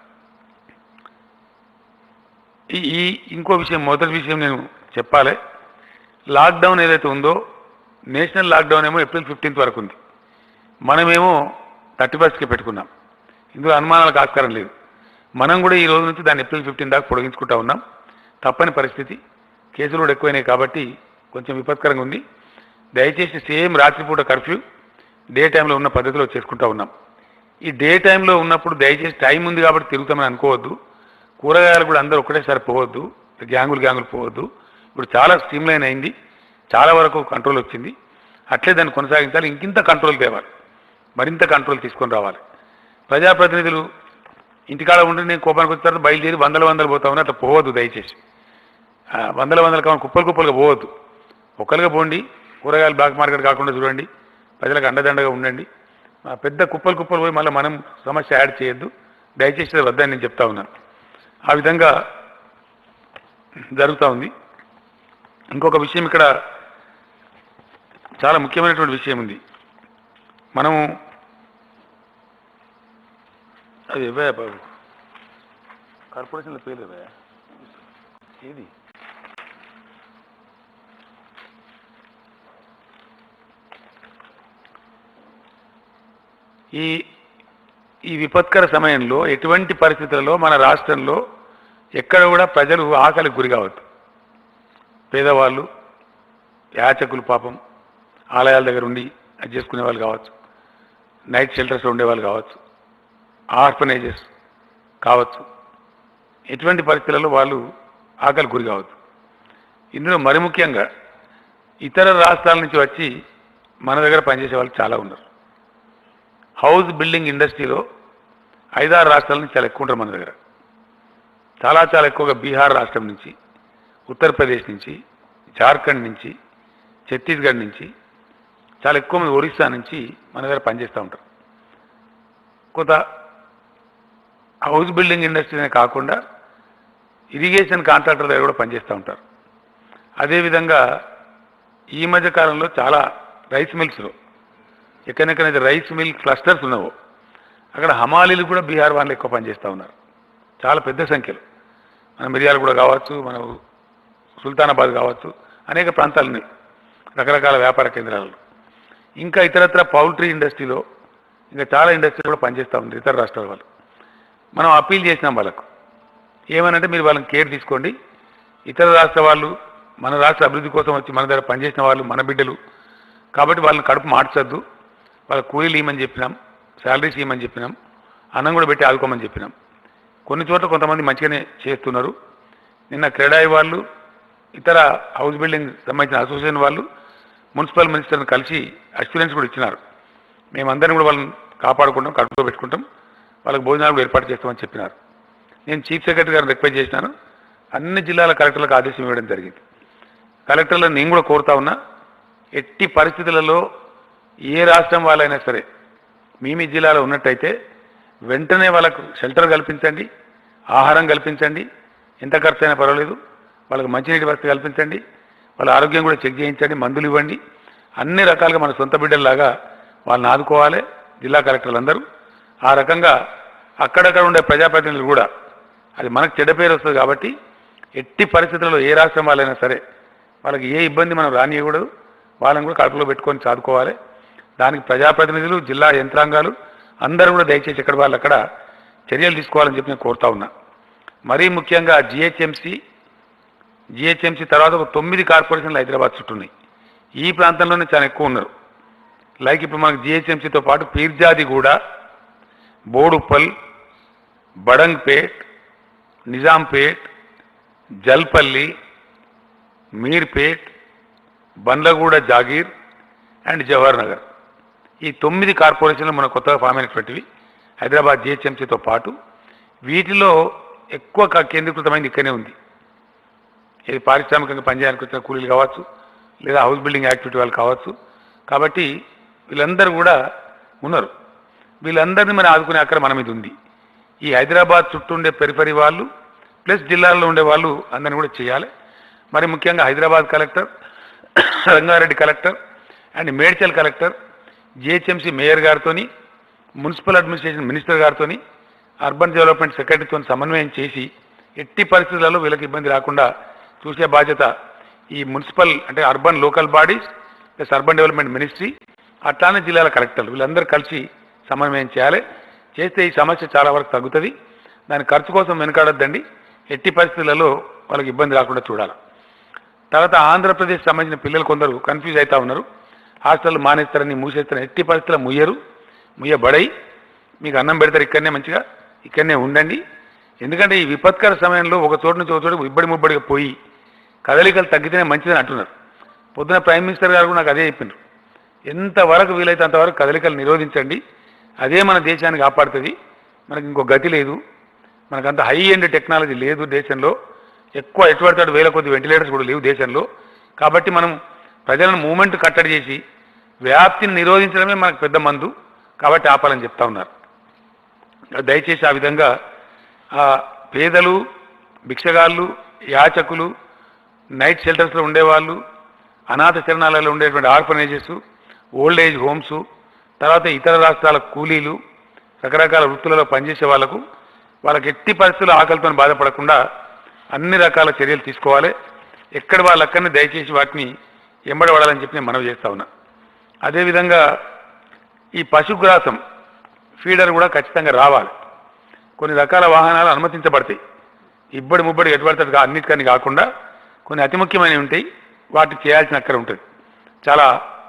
ఈ ఈ ఇంకో విషయం, మొదటి విషయం నేను చెప్పాలి. లాక్డౌన్ ఏదైతే ఉందో నేషనల్ లాక్డౌన్ ఏమో ఏప్రిల్ ఫిఫ్టీన్త్ వరకు ఉంది, మనమేమో థర్టీ ఫస్ట్కి పెట్టుకున్నాం. ఇందులో అనుమానాలకు ఆస్కారం లేదు. మనం కూడా ఈ రోజు నుంచి దాన్ని ఏప్రిల్ ఫిఫ్టీన్ దాకా పొడిగించుకుంటా ఉన్నాం. తప్పని పరిస్థితి, కేసులు కూడా ఎక్కువైనాయి కాబట్టి కొంచెం విపత్కరంగా ఉంది. దయచేసి సేమ్ రాత్రిపూట కర్ఫ్యూ డే టైంలో ఉన్న పద్ధతిలో చేసుకుంటూ ఉన్నాం. ఈ డే టైంలో ఉన్నప్పుడు దయచేసి టైం ఉంది కాబట్టి తిరుగుతామని అనుకోవద్దు. కూరగాయలు కూడా అందరూ ఒకటేసారి పోవద్దు, గ్యాంగులు గ్యాంగులు పోవద్దు. ఇప్పుడు చాలా స్ట్రీమ్లైన్ అయింది, చాలా వరకు కంట్రోల్ వచ్చింది. అట్లే దాన్ని కొనసాగించాలి, ఇంకింత కంట్రోల్ తేవాలి, మరింత కంట్రోల్ తీసుకొని రావాలి. ప్రజాప్రతినిధులు ఇంటికాడ ఉంటే నేను కోపానికి వచ్చిన తర్వాత బయలుదేరి వందల వందలు పోతా ఉన్నా అట్లా పోవద్దు. దయచేసి వందల వందల కావాలి కుప్పలు కుప్పలుగా పోవద్దు, ఒక్కలుగా పోండి. కూరగాయలు బ్లాక్ మార్కెట్ కాకుండా చూడండి, ప్రజలకు అండదండగా ఉండండి. పెద్ద కుప్పలు కుప్పలు పోయి మళ్ళీ మనం సమస్య యాడ్ చేయొద్దు, దయచేసి వద్దని నేను చెప్తా ఉన్నాను. ఆ విధంగా జరుగుతూ ఉంది. ఇంకొక విషయం ఇక్కడ చాలా ముఖ్యమైనటువంటి విషయం ఉంది. మనము అది ఇవ్వయా బాబు, కార్పొరేషన్ల పేరు ఇవ్వయా, ఏది ఈ ఈ విపత్కర సమయంలో ఎటువంటి పరిస్థితులలో మన రాష్ట్రంలో ఎక్కడ కూడా ప్రజలు ఆకలికి గురి కావద్దు. పేదవాళ్ళు, యాచకులు, పాపం ఆలయాల దగ్గర ఉండి అది చేసుకునే వాళ్ళు కావచ్చు, నైట్ షెల్టర్స్లో ఉండేవాళ్ళు కావచ్చు, ఆర్ఫనేజెస్ కావచ్చు, ఎటువంటి పరిస్థితులలో వాళ్ళు ఆకలి గురి కావద్దు. ఇందులో మరి ముఖ్యంగా ఇతర రాష్ట్రాల నుంచి వచ్చి మన దగ్గర పనిచేసే వాళ్ళు చాలా ఉన్నారు. హౌస్ బిల్డింగ్ ఇండస్ట్రీలో ఐదారు రాష్ట్రాల నుంచి చాలా ఎక్కువ ఉంటారు మన దగ్గర. చాలా చాలా ఎక్కువగా బీహార్ రాష్ట్రం నుంచి, ఉత్తరప్రదేశ్ నుంచి, జార్ఖండ్ నుంచి, ఛత్తీస్గఢ్ నుంచి, చాలా ఎక్కువ మంది ఒరిస్సా నుంచి మన దగ్గర పనిచేస్తూ ఉంటారు. కొంత హౌస్ బిల్డింగ్ ఇండస్ట్రీనే కాకుండా ఇరిగేషన్ కాంట్రాక్టర్ దగ్గర కూడా పనిచేస్తూ ఉంటారు. అదేవిధంగా ఈ మధ్య కాలంలో చాలా రైస్ మిల్స్లో ఎక్కడెక్కడైతే రైస్ మిల్ క్లస్టర్స్ ఉన్నావో అక్కడ హమాలీలు కూడా బీహార్ వాళ్ళు ఎక్కువ పనిచేస్తూ ఉన్నారు, చాలా పెద్ద సంఖ్యలో. మన మిర్యాల కూడా కావచ్చు, మన సుల్తానాబాద్ కావచ్చు, అనేక ప్రాంతాలు ఉన్నాయి. రకరకాల వ్యాపార కేంద్రాలలో, ఇంకా ఇతరత్ర పౌల్ట్రీ ఇండస్ట్రీలో, ఇంకా చాలా ఇండస్ట్రీలు కూడా పనిచేస్తూ ఉంది ఇతర రాష్ట్రాల వాళ్ళు. మనం అప్పీల్ చేసినాం వాళ్ళకు, ఏమనంటే మీరు వాళ్ళని కేర్ తీసుకోండి, ఇతర రాష్ట్ర వాళ్ళు మన రాష్ట్ర అభివృద్ధి కోసం వచ్చి మన దగ్గర పనిచేసిన వాళ్ళు మన బిడ్డలు కాబట్టి వాళ్ళని కడుపు మార్చొద్దు, వాళ్ళ కూలీలు ఇవ్వమని చెప్పినాం, శాలరీస్ ఇవ్వమని చెప్పినాం, అన్నం కూడా పెట్టి ఆదుకోమని చెప్పినాం. కొన్ని చోట్ల కొంతమంది మంచిగానే చేస్తున్నారు. నిన్న క్రెడాయి వాళ్ళు, ఇతర హౌస్ బిల్డింగ్ సంబంధించిన అసోసియేషన్ వాళ్ళు మున్సిపల్ మినిస్టర్ని కలిసి అష్యూరెన్స్ కూడా ఇచ్చినారు, మేమందరం కూడా వాళ్ళని కాపాడుకుంటాం, కడుపుతో పెట్టుకుంటాం, వాళ్ళకి భోజనాలు కూడా ఏర్పాటు చేస్తామని చెప్పినారు. నేను చీఫ్ సెక్రటరీ గారిని రిక్వెస్ట్ చేసినాను, అన్ని జిల్లాల కలెక్టర్లకు ఆదేశం ఇవ్వడం జరిగింది. కలెక్టర్లను నేను కూడా కోరుతా ఉన్నా, ఎట్టి పరిస్థితులలో ఏ రాష్ట్రం వాళ్ళైనా సరే మీ మీ జిల్లాలో ఉన్నట్టయితే వెంటనే వాళ్ళకు షెల్టర్ కల్పించండి, ఆహారం కల్పించండి, ఎంత ఖర్చు అయినా పర్వాలేదు, వాళ్ళకి మంచినీటి వసతి కల్పించండి, వాళ్ళ ఆరోగ్యం కూడా చెక్ చేయించండి, మందులు ఇవ్వండి, అన్ని రకాలుగా మన సొంత బిడ్డల్లాగా వాళ్ళని ఆదుకోవాలి జిల్లా కలెక్టర్లు అందరూ. ఆ రకంగా అక్కడక్కడ ఉండే ప్రజాప్రతినిధులు కూడా, అది మనకు చెడ్డ పేరు వస్తుంది కాబట్టి ఎట్టి పరిస్థితుల్లో ఏ రాష్ట్రం వాళ్ళైనా సరే వాళ్ళకి ఏ ఇబ్బంది మనం రానియకూడదు, వాళ్ళని కూడా కడుపులో పెట్టుకొని చదువుకోవాలి. దానికి ప్రజాప్రతినిధులు, జిల్లా యంత్రాంగాలు అందరూ కూడా దయచేసి ఎక్కడ వాళ్ళు అక్కడ చర్యలు తీసుకోవాలని చెప్పి నేను కోరుతా ఉన్నా. మరీ ముఖ్యంగా జిహెచ్ఎంసీ జిహెచ్ఎంసీ తర్వాత ఒక తొమ్మిది కార్పొరేషన్లు హైదరాబాద్ చుట్టూ ఉన్నాయి. ఈ ప్రాంతంలోనే చాలా ఎక్కువ ఉన్నారు. లైక్ ఇప్పుడు మనకు జిహెచ్ఎంసీతో పాటు పీర్జాదిగూడ, బోడుప్పల్, బడంగ్పేట్, నిజాంపేట్, జల్పల్లి, మీర్పేట్, బండ్లగూడ, జాగీర్ అండ్ జవహర్ నగర్, ఈ తొమ్మిది కార్పొరేషన్లు మన కొత్తగా ఫామ్ అయినటువంటివి హైదరాబాద్ జిహెచ్ఎంసీతో పాటు. వీటిలో ఎక్కువ కేంద్రీకృతమైంది ఇక్కడనే ఉంది. ఇది పారిశ్రామికంగా పనిచేయడానికి వచ్చిన కూలీలు కావచ్చు, లేదా హౌస్ బిల్డింగ్ యాక్టివిటీ వాళ్ళు కావచ్చు. కాబట్టి వీళ్ళందరూ కూడా ఉన్నారు. వీళ్ళందరినీ మనం ఆదుకునే అక్కడ మన మీద ఉంది. ఈ హైదరాబాద్ చుట్టూ ఉండే పెరిఫరీ వాళ్ళు ప్లస్ జిల్లాల్లో ఉండే వాళ్ళు అందరినీ కూడా చేయాలి. మరి ముఖ్యంగా Hyderabad collector, Rangareddy collector and Medchal collector, GHMC mayor గారితో, మున్సిపల్ అడ్మినిస్ట్రేషన్ మినిస్టర్ గారితో, అర్బన్ డెవలప్మెంట్ సెక్రటరీతో సమన్వయం చేసి ఎట్టి పరిస్థితులలో వీళ్ళకి ఇబ్బంది రాకుండా చూసే బాధ్యత ఈ మున్సిపల్ అంటే urban local bodies plus urban development ministry, అట్లానే జిల్లాల కలెక్టర్లు వీళ్ళందరూ కలిసి సమన్వయం చేయాలి. చేస్తే ఈ సమస్య చాలా వరకు తగ్గుతుంది. దాని ఖర్చు కోసం వెనుకాడొద్దండి. ఎట్టి పరిస్థితులలో వాళ్ళకి ఇబ్బంది రాకుండా చూడాలి. తర్వాత ఆంధ్రప్రదేశ్ సంబంధించిన పిల్లలు కొందరు కన్ఫ్యూజ్ అవుతా ఉన్నారు, హాస్టల్ మానేస్తారని, మూసేస్తారని. ఎట్టి పరిస్థితుల్లో ముయ్యరు, ముయ్యబడై మీకు అన్నం పెడతారు, ఇక్కడనే మంచిగా ఇక్కడనే ఉండండి. ఎందుకంటే ఈ విపత్కర సమయంలో ఒక చోటు నుంచి ఒక చోటు ఇబ్బడి ముబ్బడిగా పోయి కదలికలు తగ్గితేనే మంచిదని అంటున్నారు. పొద్దున ప్రైమ్ మినిస్టర్ గారు కూడా నాకు అదే చెప్పిండ్రు, ఎంతవరకు వీలైతే అంతవరకు కదలికలు నిరోధించండి, అదే మన దేశాన్ని కాపాడుతుంది. మనకి ఇంకో గతి లేదు, మనకంత హై ఎండ్ టెక్నాలజీ లేదు దేశంలో, ఎక్కువ ఎటువంటి వేల కొద్ది వెంటిలేటర్స్ కూడా లేవు దేశంలో. కాబట్టి మనం ప్రజలను మూమెంట్ కట్టడి చేసి వ్యాప్తిని నిరోధించడమే మనకు పెద్ద మందు, కాబట్టి ఆపాలని చెప్తా ఉన్నారు. దయచేసి ఆ విధంగా ఆ పేదలు, భిక్షగాళ్ళు, యాచకులు, నైట్ షెల్టర్స్లో ఉండేవాళ్ళు, అనాథ శరణాలయాల్లో ఉండేటువంటి ఆర్ఫనేజెస్, ఓల్డ్ ఏజ్ హోమ్స్, తర్వాత ఇతర రాష్ట్రాల కూలీలు, రకరకాల వృత్తులలో పనిచేసే వాళ్లకు వాళ్ళకి ఎట్టి పరిస్థితుల్లో ఆకలితో బాధపడకుండా అన్ని రకాల చర్యలు తీసుకోవాలి. ఎక్కడ వాళ్ళు అక్కడనే దయచేసి వాటిని ఎంబడబడాలని చెప్పి నేను మనవి చేస్తా ఉన్నా. అదేవిధంగా ఈ పశుగ్రాసం ఫీడర్ కూడా ఖచ్చితంగా రావాలి. కొన్ని రకాల వాహనాలు అనుమతించబడతాయి, ఇబ్బడి ముబ్బడి ఎటుపడతాడు అన్నిటికని కాకుండా కొన్ని అతి ముఖ్యమైనవి ఉంటాయి, వాటిని చేయాల్సిన అక్కడ ఉంటుంది. చాలా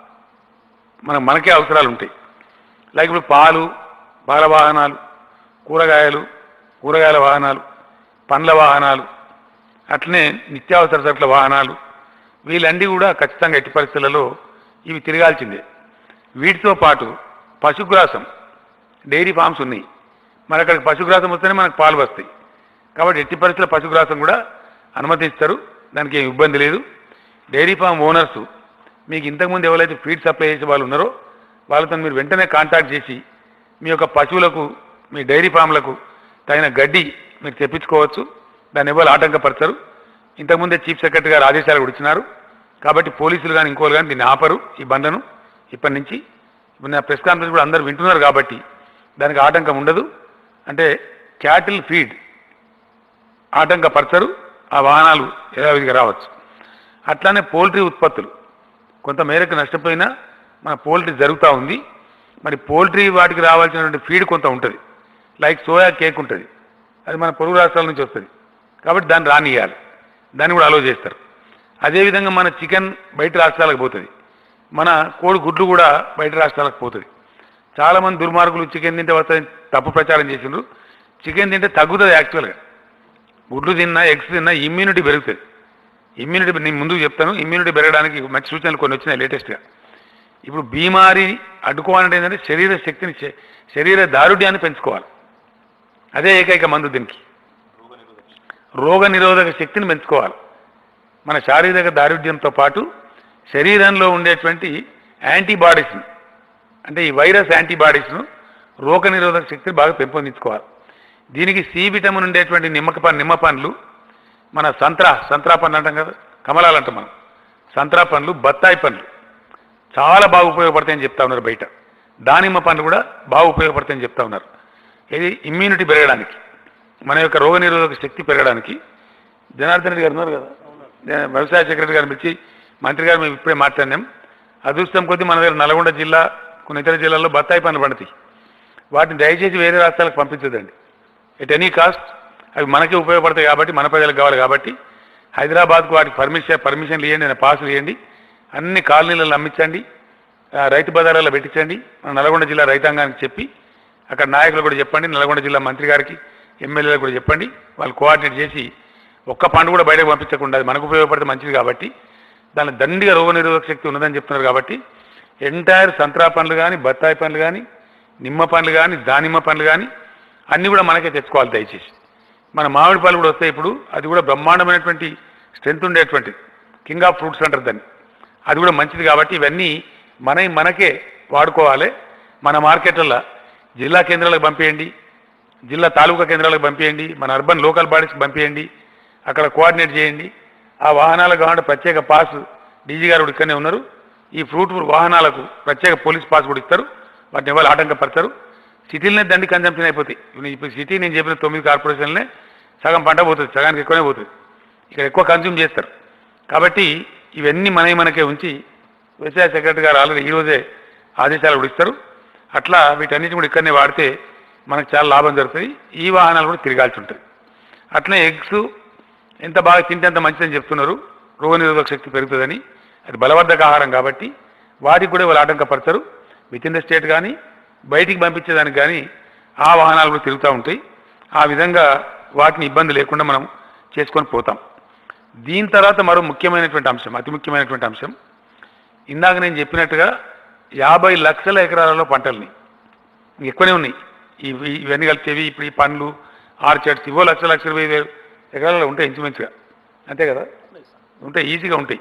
మన మనకే అవసరాలు ఉంటాయి. లైక్ ఇప్పుడు పాలు, పాల వాహనాలు, కూరగాయలు, కూరగాయల వాహనాలు, పండ్ల వాహనాలు, అట్లనే నిత్యావసర సరుకుల వాహనాలు, వీళ్ళన్నీ కూడా ఖచ్చితంగా ఎట్టి పరిస్థితులలో ఇవి తిరగాల్సిందే. వీటితో పాటు పశుగ్రాసం, డైరీ ఫామ్స్ ఉన్నాయి, మరి అక్కడికి పశుగ్రాసం వస్తేనే మనకు పాలు వస్తాయి. కాబట్టి ఎట్టి పరిస్థితుల పశుగ్రాసం కూడా అనుమతిస్తారు, దానికి ఏం ఇబ్బంది లేదు. డైరీ ఫామ్ ఓనర్సు మీకు ఇంతకుముందు ఎవరైతే ఫీడ్ సప్లై చేసే వాళ్ళు ఉన్నారో వాళ్ళతో మీరు వెంటనే కాంటాక్ట్ చేసి మీ యొక్క పశువులకు, మీ డైరీ ఫామ్లకు తగిన గడ్డి మీరు తెప్పించుకోవచ్చు. దాన్ని ఎవరు ఆటంకపరచరు. ఇంతకుముందే చీఫ్ సెక్రటరీ గారు ఆదేశాలు కూడా ఇచ్చినారు. కాబట్టి పోలీసులు కానీ ఇంకోరు కానీ దీన్ని ఆపరు, ఈ బంధను ఇప్పటి నుంచి. ఇప్పుడు నా ప్రెస్ కాన్ఫరెన్స్ కూడా అందరూ వింటున్నారు కాబట్టి దానికి ఆటంకం ఉండదు. అంటే క్యాటిల్ ఫీడ్ ఆటంకపరచరు, ఆ వాహనాలు యథావిధిగా రావచ్చు. అట్లానే పౌల్ట్రీ ఉత్పత్తులు, కొంత మేరకు నష్టపోయినా మన పోల్ట్రీ జరుగుతూ ఉంది. మరి పోల్ట్రీ వాటికి రావాల్సినటువంటి ఫీడ్ కొంత ఉంటుంది, లైక్ సోయా కేక్ ఉంటుంది, అది మన పొరుగు రాష్ట్రాల నుంచి వస్తుంది కాబట్టి దాన్ని రానియాలి, దాన్ని కూడా అలో చేస్తారు. అదేవిధంగా మన చికెన్ బయట రాష్ట్రాలకు పోతుంది, మన కోడి గుడ్లు కూడా బయట రాష్ట్రాలకు పోతుంది. చాలామంది దుర్మార్గులు చికెన్ తింటే వస్తుంది తప్పు ప్రచారం చేసిండ్రు. చికెన్ తింటే తగ్గుతుంది, యాక్చువల్గా గుడ్లు తిన్నా ఎగ్స్ తిన్నా ఇమ్యూనిటీ పెరుగుతుంది. ఇమ్యూనిటీ నేను ముందుకు చెప్తాను, ఇమ్యూనిటీ పెరగడానికి మంచి సూచనలు కొన్ని వచ్చినాయి లేటెస్ట్గా. ఇప్పుడు బీమారి అడ్డుకోవాలంటే ఏంటంటే శరీర శక్తిని శరీర దారుఢ్యాన్ని పెంచుకోవాలి, అదే ఏకైక మందు దీనికి. రోగ నిరోధక శక్తిని పెంచుకోవాలి. మన శారీరక దారుఢ్యంతో పాటు శరీరంలో ఉండేటువంటి యాంటీబాడీస్ను, అంటే ఈ వైరస్ యాంటీబాడీస్ను, రోగ నిరోధక శక్తిని బాగా పెంపొందించుకోవాలి. దీనికి సి విటమిన్ ఉండేటువంటి నిమ్మక పండు నిమ్మ పండ్లు, మన సంత్రా సంత్రా పండ్లు అంటాం కదా, కమలాలు అంటాం మనం, సంత్రా పండ్లు, బత్తాయి పండ్లు చాలా బాగా ఉపయోగపడతాయని చెప్తా ఉన్నారు బయట. దానిమ్మ పండ్లు కూడా బాగా ఉపయోగపడతాయని చెప్తా ఉన్నారు. ఇది ఇమ్యూనిటీ పెరగడానికి, మన యొక్క రోగ నిరోధక శక్తి పెరగడానికి. జనార్దన్ రెడ్డి గారు ఉన్నారు కదా, వ్యవసాయ సెక్రటరీ గారిని పిలిచి మంత్రి గారు మేము ఇప్పుడే మాట్లాడినాం. అదృష్టం కొద్దీ మన దగ్గర నల్గొండ జిల్లా కొన్ని ఇతర జిల్లాల్లో బత్తాయి పండ్లు పండుతాయి. వాటిని దయచేసి వేరే రాష్ట్రాలకు పంపించదండి ఎట్ ఎనీ కాస్ట్. అవి మనకే ఉపయోగపడతాయి కాబట్టి, మన ప్రజలకు కావాలి కాబట్టి హైదరాబాద్కు వాటికి పర్మిషన్ పర్మిషన్లు ఇవ్వండి, నేను పాసులు ఇవ్వండి, అన్ని కాలనీలలో అమ్మించండి, రైతు బజారాల్లో పెట్టించండి. మన నల్గొండ జిల్లా రైతాంగానికి చెప్పి అక్కడ నాయకులు కూడా చెప్పండి, నల్గొండ జిల్లా మంత్రి గారికి ఎమ్మెల్యేలకు కూడా చెప్పండి, వాళ్ళు కోఆర్డినేట్ చేసి ఒక్క పండు కూడా బయటకు పంపించకుండా అది మనకు ఉపయోగపడితే మంచిది కాబట్టి, దాని దండిగా రోగ నిరోధక శక్తి ఉన్నదని చెప్తున్నారు కాబట్టి ఎంటైర్ సంత్రా పండ్లు కానీ, బత్తాయి పండ్లు కానీ, నిమ్మ పండ్లు కానీ, దానిమ్మ పండ్లు కానీ అన్నీ కూడా మనకే తెచ్చుకోవాలి దయచేసి. మన మామిడి పళ్ళు కూడా వస్తాయి ఇప్పుడు, అది కూడా బ్రహ్మాండమైనటువంటి స్ట్రెంత్ ఉండేటువంటిది, కింగ్ ఆఫ్ ఫ్రూట్స్ అంటారు దాన్ని, అది కూడా మంచిది కాబట్టి ఇవన్నీ మన మనకే వాడుకోవాలి. మన మార్కెట్లలో జిల్లా కేంద్రాలకు పంపేయండి, జిల్లా తాలూకా కేంద్రాలకు పంపేయండి, మన అర్బన్ లోకల్ బాడీస్కి పంపేయండి, అక్కడ కోఆర్డినేట్ చేయండి. ఆ వాహనాలకు కావాలంటే ప్రత్యేక పాస్ డీజీ గారు కూడా ఇక్కడనే ఉన్నారు, ఈ ఫ్రూట్ వాహనాలకు ప్రత్యేక పోలీస్ పాస్ కూడా ఇస్తారు, వాటిని ఎవరు ఆటంకపడతారు. సిటీలనే దండి కన్జంప్షన్ అయిపోతాయి. ఇప్పుడు సిటీ నేను చెప్పిన తొమ్మిది కార్పొరేషన్లనే సగం పంట పోతుంది, సగానికి ఎక్కువనే పోతుంది, ఇక్కడ ఎక్కువ కన్జ్యూమ్ చేస్తారు. కాబట్టి ఇవన్నీ మనవి మనకే ఉంచి వ్యవసాయ సెక్రటరీ గారు ఆల్రెడీ ఈరోజే ఆదేశాలు కూడా ఇస్తారు. అట్లా వీటన్నిటిని కూడా ఇక్కడనే వాడితే మనకు చాలా లాభం జరుగుతుంది. ఈ వాహనాలు కూడా తిరగాల్సి ఉంటుంది. అట్లనే ఎగ్స్ ఎంత బాగా తింటే అంత మంచిదని చెప్తున్నారు, రోగనిరోధక శక్తి పెరుగుతుందని. అది బలవర్ధక ఆహారం కాబట్టి వాటికి కూడా వాళ్ళు ఆటంకపడతారు. విత్ ఇన్ ద స్టేట్ కానీ బయటికి పంపించేదానికి కానీ ఆ వాహనాలు కూడా తిరుగుతూ ఉంటాయి. ఆ విధంగా వాటిని ఇబ్బంది లేకుండా మనం చేసుకొని పోతాం. దీని తర్వాత మరో ముఖ్యమైనటువంటి అంశం, అతి ముఖ్యమైనటువంటి అంశం, ఇందాక నేను చెప్పినట్టుగా యాభై లక్షల ఎకరాలలో పంటల్ని ఎక్కువనే ఉన్నాయి. ఇవి ఇవన్నీ కలిపేవి ఇప్పుడు ఈ పండ్లు ఆర్చర్డ్స్ ఇవో లక్ష లక్ష ఇరవై వేలు ఎకరాలలో ఉంటాయి ఇంచుమించుగా, అంతే కదా, ఉంటాయి, ఈజీగా ఉంటాయి.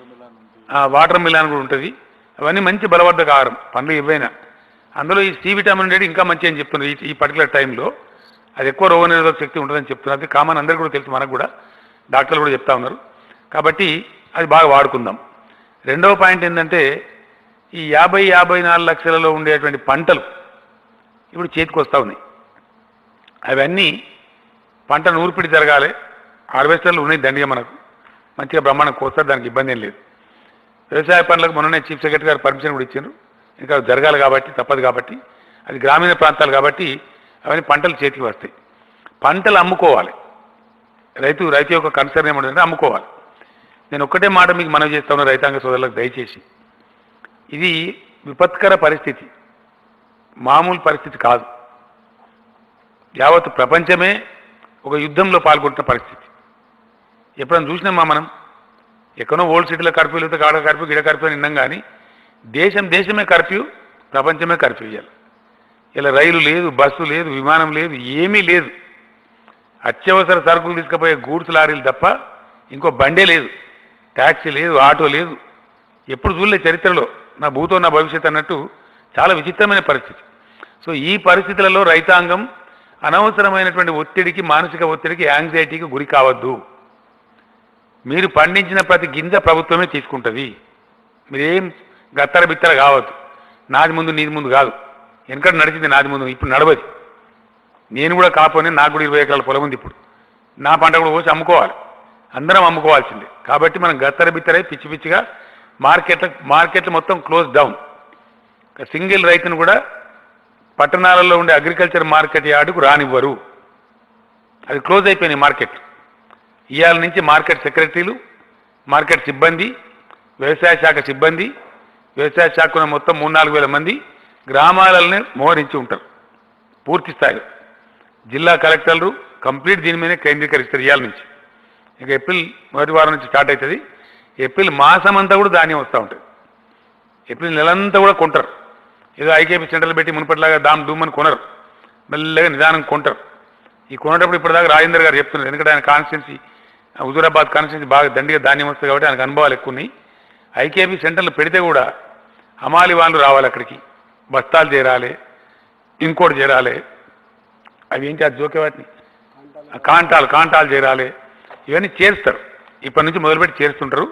వాటర్ మిలాన్ కూడా ఉంటుంది. అవన్నీ మంచి బలవర్ధక ఆహారం పండ్లు ఇవైనా. అందులో ఈ సి విటమిన్ అనేది ఇంకా మంచి అని చెప్తున్నారు. ఈ పర్టికులర్ టైంలో అది ఎక్కువ రోగనిరోధక శక్తి ఉంటుందని చెప్తున్నారు. అది కామన్, అందరికీ కూడా తెలుసు, మనకు కూడా డాక్టర్లు కూడా చెప్తా ఉన్నారు. కాబట్టి అది బాగా వాడుకుందాం. రెండవ పాయింట్ ఏంటంటే ఈ యాభై యాభై నాలుగు లక్షలలో ఉండేటువంటి పంటలు ఇప్పుడు చేతికి వస్తూ ఉన్నాయి. అవన్నీ పంట నూర్పిడి జరగాలి. హార్వెస్టర్లు ఉన్నాయి దండిగా, మనకు మంచిగా బ్రహ్మాండం కోస్తారు, దానికి ఇబ్బంది ఏం లేదు. వ్యవసాయ పనులకు మొన్ననే చీఫ్ సెక్రటరీ గారు పర్మిషన్ కూడా ఇచ్చారు, ఇంకా జరగాలి కాబట్టి తప్పదు కాబట్టి. అది గ్రామీణ ప్రాంతాలు కాబట్టి అవన్నీ పంటలు చేతికి వస్తాయి. పంటలు అమ్ముకోవాలి. రైతు రైతు యొక్క కన్సర్న్ ఏమంటుందంటే అమ్ముకోవాలి. నేను ఒక్కటే మాట మీకు మనవి చేస్తా ఉన్నా రైతాంగ సోదరులకు, దయచేసి ఇది విపత్కర పరిస్థితి, మామూలు పరిస్థితి కాదు. యావత్ ప్రపంచమే ఒక యుద్ధంలో పాల్గొంటున్న పరిస్థితి. ఎప్పుడైనా చూసినామా మనం? ఎక్కడో ఓల్డ్ సిటీలో కర్ఫ్యూ లేకపోతే కాడ కర్ఫ్యూ గిడ కర్ఫ్యూ నిన్నాం కానీ దేశం దేశమే కర్ఫ్యూ, ప్రపంచమే కర్ఫ్యూ ఇవ్వాలి. ఇలా రైలు లేదు, బస్సు లేదు, విమానం లేదు, ఏమీ లేదు. అత్యవసర సరుకులు తీసుకుపోయే గూడ్స్ లారీలు తప్ప ఇంకో బండే లేదు, ట్యాక్సీ లేదు, ఆటో లేదు. ఎప్పుడు చూడలే చరిత్రలో. నా భూతో నా భవిష్యత్ అన్నట్టు చాలా విచిత్రమైన పరిస్థితి. సో ఈ పరిస్థితులలో రైతాంగం అనవసరమైనటువంటి ఒత్తిడికి, మానసిక ఒత్తిడికి, యాంగ్జైటీకి గురి కావద్దు. మీరు పండించిన ప్రతి గింజ ప్రభుత్వమే తీసుకుంటుంది. మీరేం గత్తర బిత్తర కావద్దు. నాది ముందు నీది ముందు కాదు. వెనకడ నడిచింది నాది ముందు, ఇప్పుడు నడవది. నేను కూడా కాపోనే, నాకు కూడా ఇరవై ఎకరాల పొలం ఉంది. ఇప్పుడు నా పంట కూడా పోసి అమ్ముకోవాలి, అందరం అమ్ముకోవాల్సిందే. కాబట్టి మనం గత్తర బిత్తరై పిచ్చి పిచ్చిగా మార్కెట్ల మార్కెట్లు మొత్తం క్లోజ్ డౌన్. సింగిల్ రైతును కూడా పట్టణాలలో ఉండే అగ్రికల్చర్ మార్కెట్ యార్డుకు రానివ్వరు. అది క్లోజ్ అయిపోయినాయి మార్కెట్. ఇవాళ నుంచి మార్కెట్ సెక్రటరీలు, మార్కెట్ సిబ్బంది, వ్యవసాయ శాఖ సిబ్బంది, వ్యవసాయ శాఖ మొత్తం మూడు నాలుగు వేల మంది గ్రామాలనే మోహరించి ఉంటారు పూర్తి స్థాయిలో. జిల్లా కలెక్టర్లు కంప్లీట్ దీని మీదే కేంద్రీకరిస్తారు ఇవాళ నుంచి. ఇక ఏప్రిల్ మొదటి వారం నుంచి స్టార్ట్ అవుతుంది. ఏప్రిల్ మాసం అంతా కూడా ధాన్యం వస్తూ ఉంటుంది. ఏప్రిల్ నెలంతా కూడా కొంటారు. ఏదో ఐకేపీ సెంటర్లు పెట్టి మునుపటిలాగా దామ్ డూమని కొనరు, మెల్లగా నిదానం కొంటారు. ఈ కొనేటప్పుడు ఇప్పటిదాకా రాజేందర్ గారు చెప్తున్నారు, ఎందుకంటే ఆయన కాన్స్టిట్యున్సీ హుజూరాబాద్ కాన్స్టిట్యున్సీ బాగా దండిగా ధాన్యం వస్తుంది కాబట్టి ఆయనకు అనుభవాలు ఎక్కువ ఉన్నాయి. ఐకేపీ సెంటర్లు పెడితే కూడా హమాలి వాళ్ళు రావాలి అక్కడికి, బస్తాలు చేరాలి, ఇంకోటి చేరాలి, అవి ఏంటి అది జోకే వాటిని కాంటాలు కాంటాలు చేరాలి, ఇవన్నీ చేస్తారు. ఇప్పటి నుంచి మొదలుపెట్టి చేస్తుంటారు.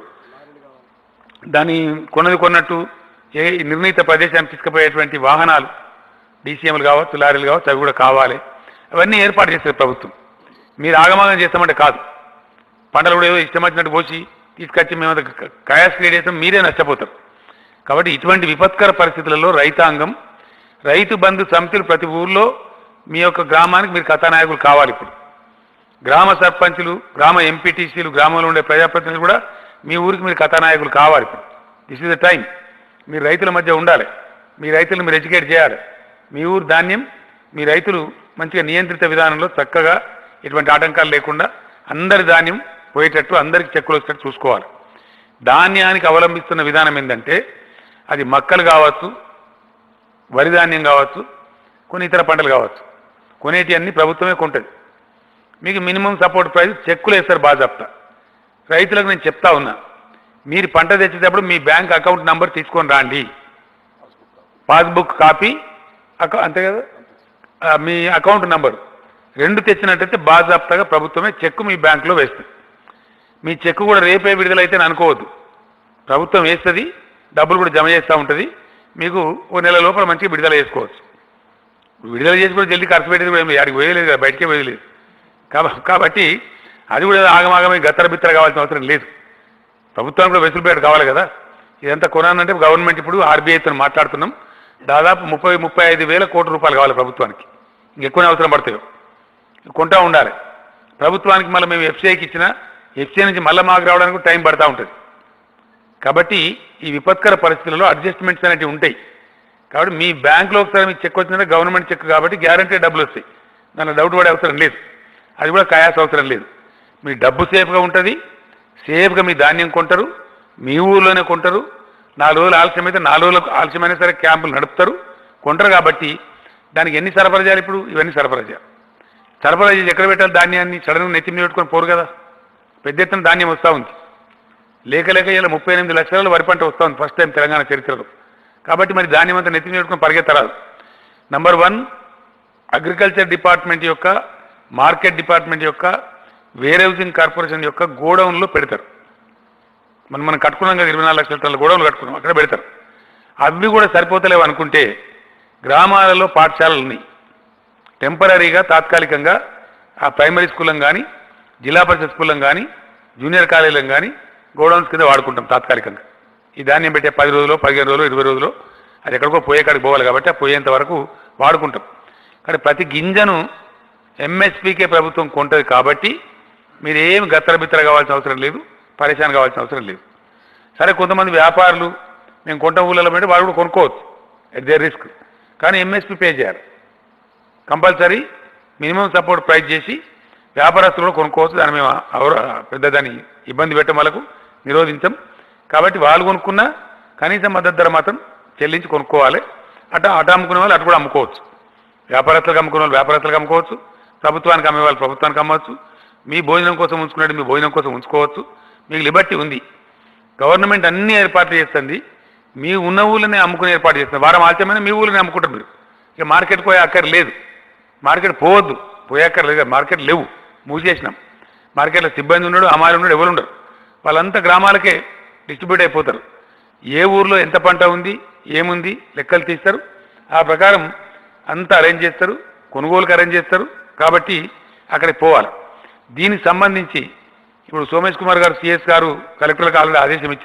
దాన్ని కొన్నది కొన్నట్టు ఏ నిర్ణీత ప్రదేశానికి తీసుకుపోయేటువంటి వాహనాలు డీసీఎంలు కావచ్చు, లారీలు కావచ్చు, అవి కూడా కావాలి. అవన్నీ ఏర్పాటు చేస్తారు ప్రభుత్వం. మీరు ఆగమాగం చేస్తామంటే కాదు. పంటలు కూడా ఏదో ఇష్టం వచ్చినట్టు పోసి తీసుకొచ్చి మేము కయాస్ క్రియేట్ చేస్తాం, మీరే నష్టపోతారు. కాబట్టి ఇటువంటి విపత్కర పరిస్థితులలో రైతాంగం, రైతు బంధు సమితులు ప్రతి ఊర్లో మీ యొక్క గ్రామానికి మీరు కథానాయకులు కావాలి. ఇప్పుడు గ్రామ సర్పంచులు, గ్రామ ఎంపీటీసీలు, గ్రామంలో ఉండే ప్రజాప్రతినిధులు కూడా మీ ఊరికి మీరు కథానాయకులు కావాలి. ఇప్పుడు దిస్ ఇస్ ద టైం. మీరు రైతుల మధ్య ఉండాలి, మీ రైతులను మీరు ఎడ్యుకేట్ చేయాలి. మీ ఊరు ధాన్యం మీ రైతులు మంచిగా నియంత్రిత విధానంలో చక్కగా ఎటువంటి ఆటంకాలు లేకుండా అందరి ధాన్యం పోయేటట్టు, అందరికి చెక్కులు వచ్చేటట్టు చూసుకోవాలి. ధాన్యానికి అవలంబిస్తున్న విధానం ఏంటంటే అది మక్కలు కావచ్చు, వరి ధాన్యం కావచ్చు, కొన్ని ఇతర పంటలు కావచ్చు, కొనేటి అన్ని ప్రభుత్వమే కొంటుంది. మీకు మినిమం సపోర్ట్ ప్రైస్ చెక్కులు వేస్తారు బాజాప్తా. రైతులకు నేను చెప్తా ఉన్నా, మీరు పంట తెచ్చేటప్పుడు మీ బ్యాంక్ అకౌంట్ నంబర్ తీసుకొని రాండి, పాస్బుక్ కాపీ అకౌ అంతే కదా, మీ అకౌంట్ నంబరు రెండు తెచ్చినట్టయితే బాజాప్తాగా ప్రభుత్వమే చెక్కు మీ బ్యాంకులో వేస్తుంది. మీ చెక్కు కూడా రేపే విడుదలైతే అనుకోవద్దు, ప్రభుత్వం వేస్తుంది, డబ్బులు కూడా జమ చేస్తూ ఉంటుంది. మీకు ఓ నెల లోపల మంచిగా విడుదల చేసుకోవచ్చు. విడుదల చేసి కూడా జల్దీ ఖర్చు పెట్టేది కూడా ఏమి ఆడికి వేయలేదు కదా, బయటకే వేయలేదు. కాబట్టి అది కూడా ఆగమాగమే గత్తర బిత్తర కావాల్సిన అవసరం లేదు. ప్రభుత్వానికి కూడా వెసులుబాటు కావాలి కదా. ఇదంతా కొనాలంటే గవర్నమెంట్ ఇప్పుడు ఆర్బీఐతో మాట్లాడుతున్నాం, దాదాపు ముప్పై ముప్పై ఐదు వేల కోట్ల రూపాయలు కావాలి ప్రభుత్వానికి. ఇంకెక్కువనే అవసరం పడతాయో కొంటా ఉండాలి. ప్రభుత్వానికి మళ్ళీ మేము ఎఫ్సీఐకి ఇచ్చినా ఎఫ్సీఐ నుంచి మళ్ళీ మాకు రావడానికి టైం పడతా ఉంటుంది. కాబట్టి ఈ విపత్కర పరిస్థితులలో అడ్జస్ట్మెంట్స్ అనేవి ఉంటాయి. కాబట్టి మీ బ్యాంకులో ఒకసారి మీకు చెక్ వచ్చిందంటే గవర్నమెంట్ చెక్ కాబట్టి గ్యారంటీ డబ్బులు వస్తాయి, దానిలో డౌట్ పడే అవసరం లేదు. అది కూడా కయాస్ అవసరం లేదు. మీ డబ్బు సేఫ్గా ఉంటుంది, సేఫ్గా మీ ధాన్యం కొంటారు, మీ ఊర్లోనే కొంటారు. నాలుగు రోజులు ఆలస్యం అయితే నాలుగు రోజులకు ఆలస్యమైనా సరే క్యాంపులు నడుపుతారు, కొంటారు. కాబట్టి దానికి ఎన్ని సరఫరా చేయాలి? ఇప్పుడు ఇవన్నీ సరఫరా చేయాలి. సరఫరా చేసి ఎక్కడ పెట్టాలి ధాన్యాన్ని? సడన్గా నెత్తిని పెట్టుకొని పోరు కదా. పెద్ద ఎత్తున ధాన్యం వస్తూ ఉంది. లేక లేక ఇలా ముప్పై ఎనిమిది లక్షల వరి పంట వస్తూ ఉంది ఫస్ట్ టైం తెలంగాణ చరిత్రలో. కాబట్టి మరి ధాన్యం అంతా నెత్తిని పెట్టుకొని పరిగెత్తరాదు. నంబర్ వన్, అగ్రికల్చర్ డిపార్ట్మెంట్ యొక్క, మార్కెట్ డిపార్ట్మెంట్ యొక్క, వేర్హౌసింగ్ కార్పొరేషన్ యొక్క గోడౌన్లో పెడతారు. మనం మనం కట్టుకున్నాం కదా ఇరవై నాలుగు లక్షల టన్నుల గోడౌన్లు కట్టుకున్నాం, అక్కడ పెడతారు. అవి కూడా సరిపోతలేవు అనుకుంటే గ్రామాలలో పాఠశాలలు ఉన్నాయి. టెంపరీగా తాత్కాలికంగా ఆ ప్రైమరీ స్కూళ్ళం కానీ, జిల్లా పరిషత్ స్కూళ్ళం కానీ, జూనియర్ కాలేజీలను కానీ గోడౌన్స్ కింద వాడుకుంటాం తాత్కాలికంగా. ఈ ధాన్యం పెట్టే పది రోజులు, పదిహేను రోజులు, ఇరవై రోజులు అది ఎక్కడికో పోయే కాడికి పోవాలి కాబట్టి ఆ పోయేంత వరకు వాడుకుంటాం. కానీ ప్రతి గింజను ఎంఎస్పీకే ప్రభుత్వం కొంటుంది కాబట్టి మీరు ఏమి గత్తర బిత్తర కావాల్సిన అవసరం లేదు, పరేషాన్ కావాల్సిన అవసరం లేదు. సరే, కొంతమంది వ్యాపారులు మేము కొంట ఊళ్ళలో పెట్టి వాళ్ళు కూడా కొనుక్కోవచ్చు ఎట్ దేర్ రిస్క్. కానీ ఎంఎస్పీ పే చేయాలి కంపల్సరీ. మినిమం సపోర్ట్ ప్రైస్ చేసి వ్యాపారస్తులు కూడా కొనుక్కోవచ్చు. దాన్ని మేము పెద్ద దాన్ని ఇబ్బంది పెట్టడం వాళ్ళకు నిరోధించాం. కాబట్టి వాళ్ళు కొనుక్కున్నా కనీసం మద్దతు ధర మాత్రం చెల్లించి కొనుక్కోవాలి. అట అట అమ్ముకునే వాళ్ళు అటు కూడా అమ్ముకోవచ్చు. వ్యాపారస్తులకు అమ్ముకునే వాళ్ళు వ్యాపారస్తులకు అమ్ముకోవచ్చు, ప్రభుత్వానికి అమ్మే వాళ్ళు ప్రభుత్వానికి అమ్మవచ్చు, మీ భోజనం కోసం ఉంచుకున్నట్టు మీ భోజనం కోసం ఉంచుకోవచ్చు. మీకు లిబర్టీ ఉంది. గవర్నమెంట్ అన్ని ఏర్పాట్లు చేస్తుంది. మీ ఉన్న ఊళ్ళనే అమ్ముకునే ఏర్పాటు చేస్తుంది. వారం ఆలస్యమైన మీ ఊళ్ళనే అమ్ముకుంటారు మీరు. ఇక మార్కెట్ పోయే అక్కర్ లేదు, మార్కెట్ పోవద్దు, పోయే అక్కర్ లేదు. మార్కెట్ లేవు, మూసేసినాం. మార్కెట్లో సిబ్బంది ఉన్నాడు, అమ్మాయిలు ఉన్నాడు, ఎవరు ఉండరు. వాళ్ళంతా గ్రామాలకే డిస్ట్రిబ్యూట్ అయిపోతారు. ఏ ఊర్లో ఎంత పంట ఉంది, ఏముంది లెక్కలు తీస్తారు. ఆ ప్రకారం అంతా అరేంజ్ చేస్తారు, కొనుగోలుకి అరేంజ్ చేస్తారు. కాబట్టి అక్కడికి పోవాలి. దీనికి సంబంధించి ఇప్పుడు సోమేష్ కుమార్ గారు, సిఎస్ గారు కలెక్టర్లకు ఆల్రెడీ ఆదేశం ఇచ్చారు.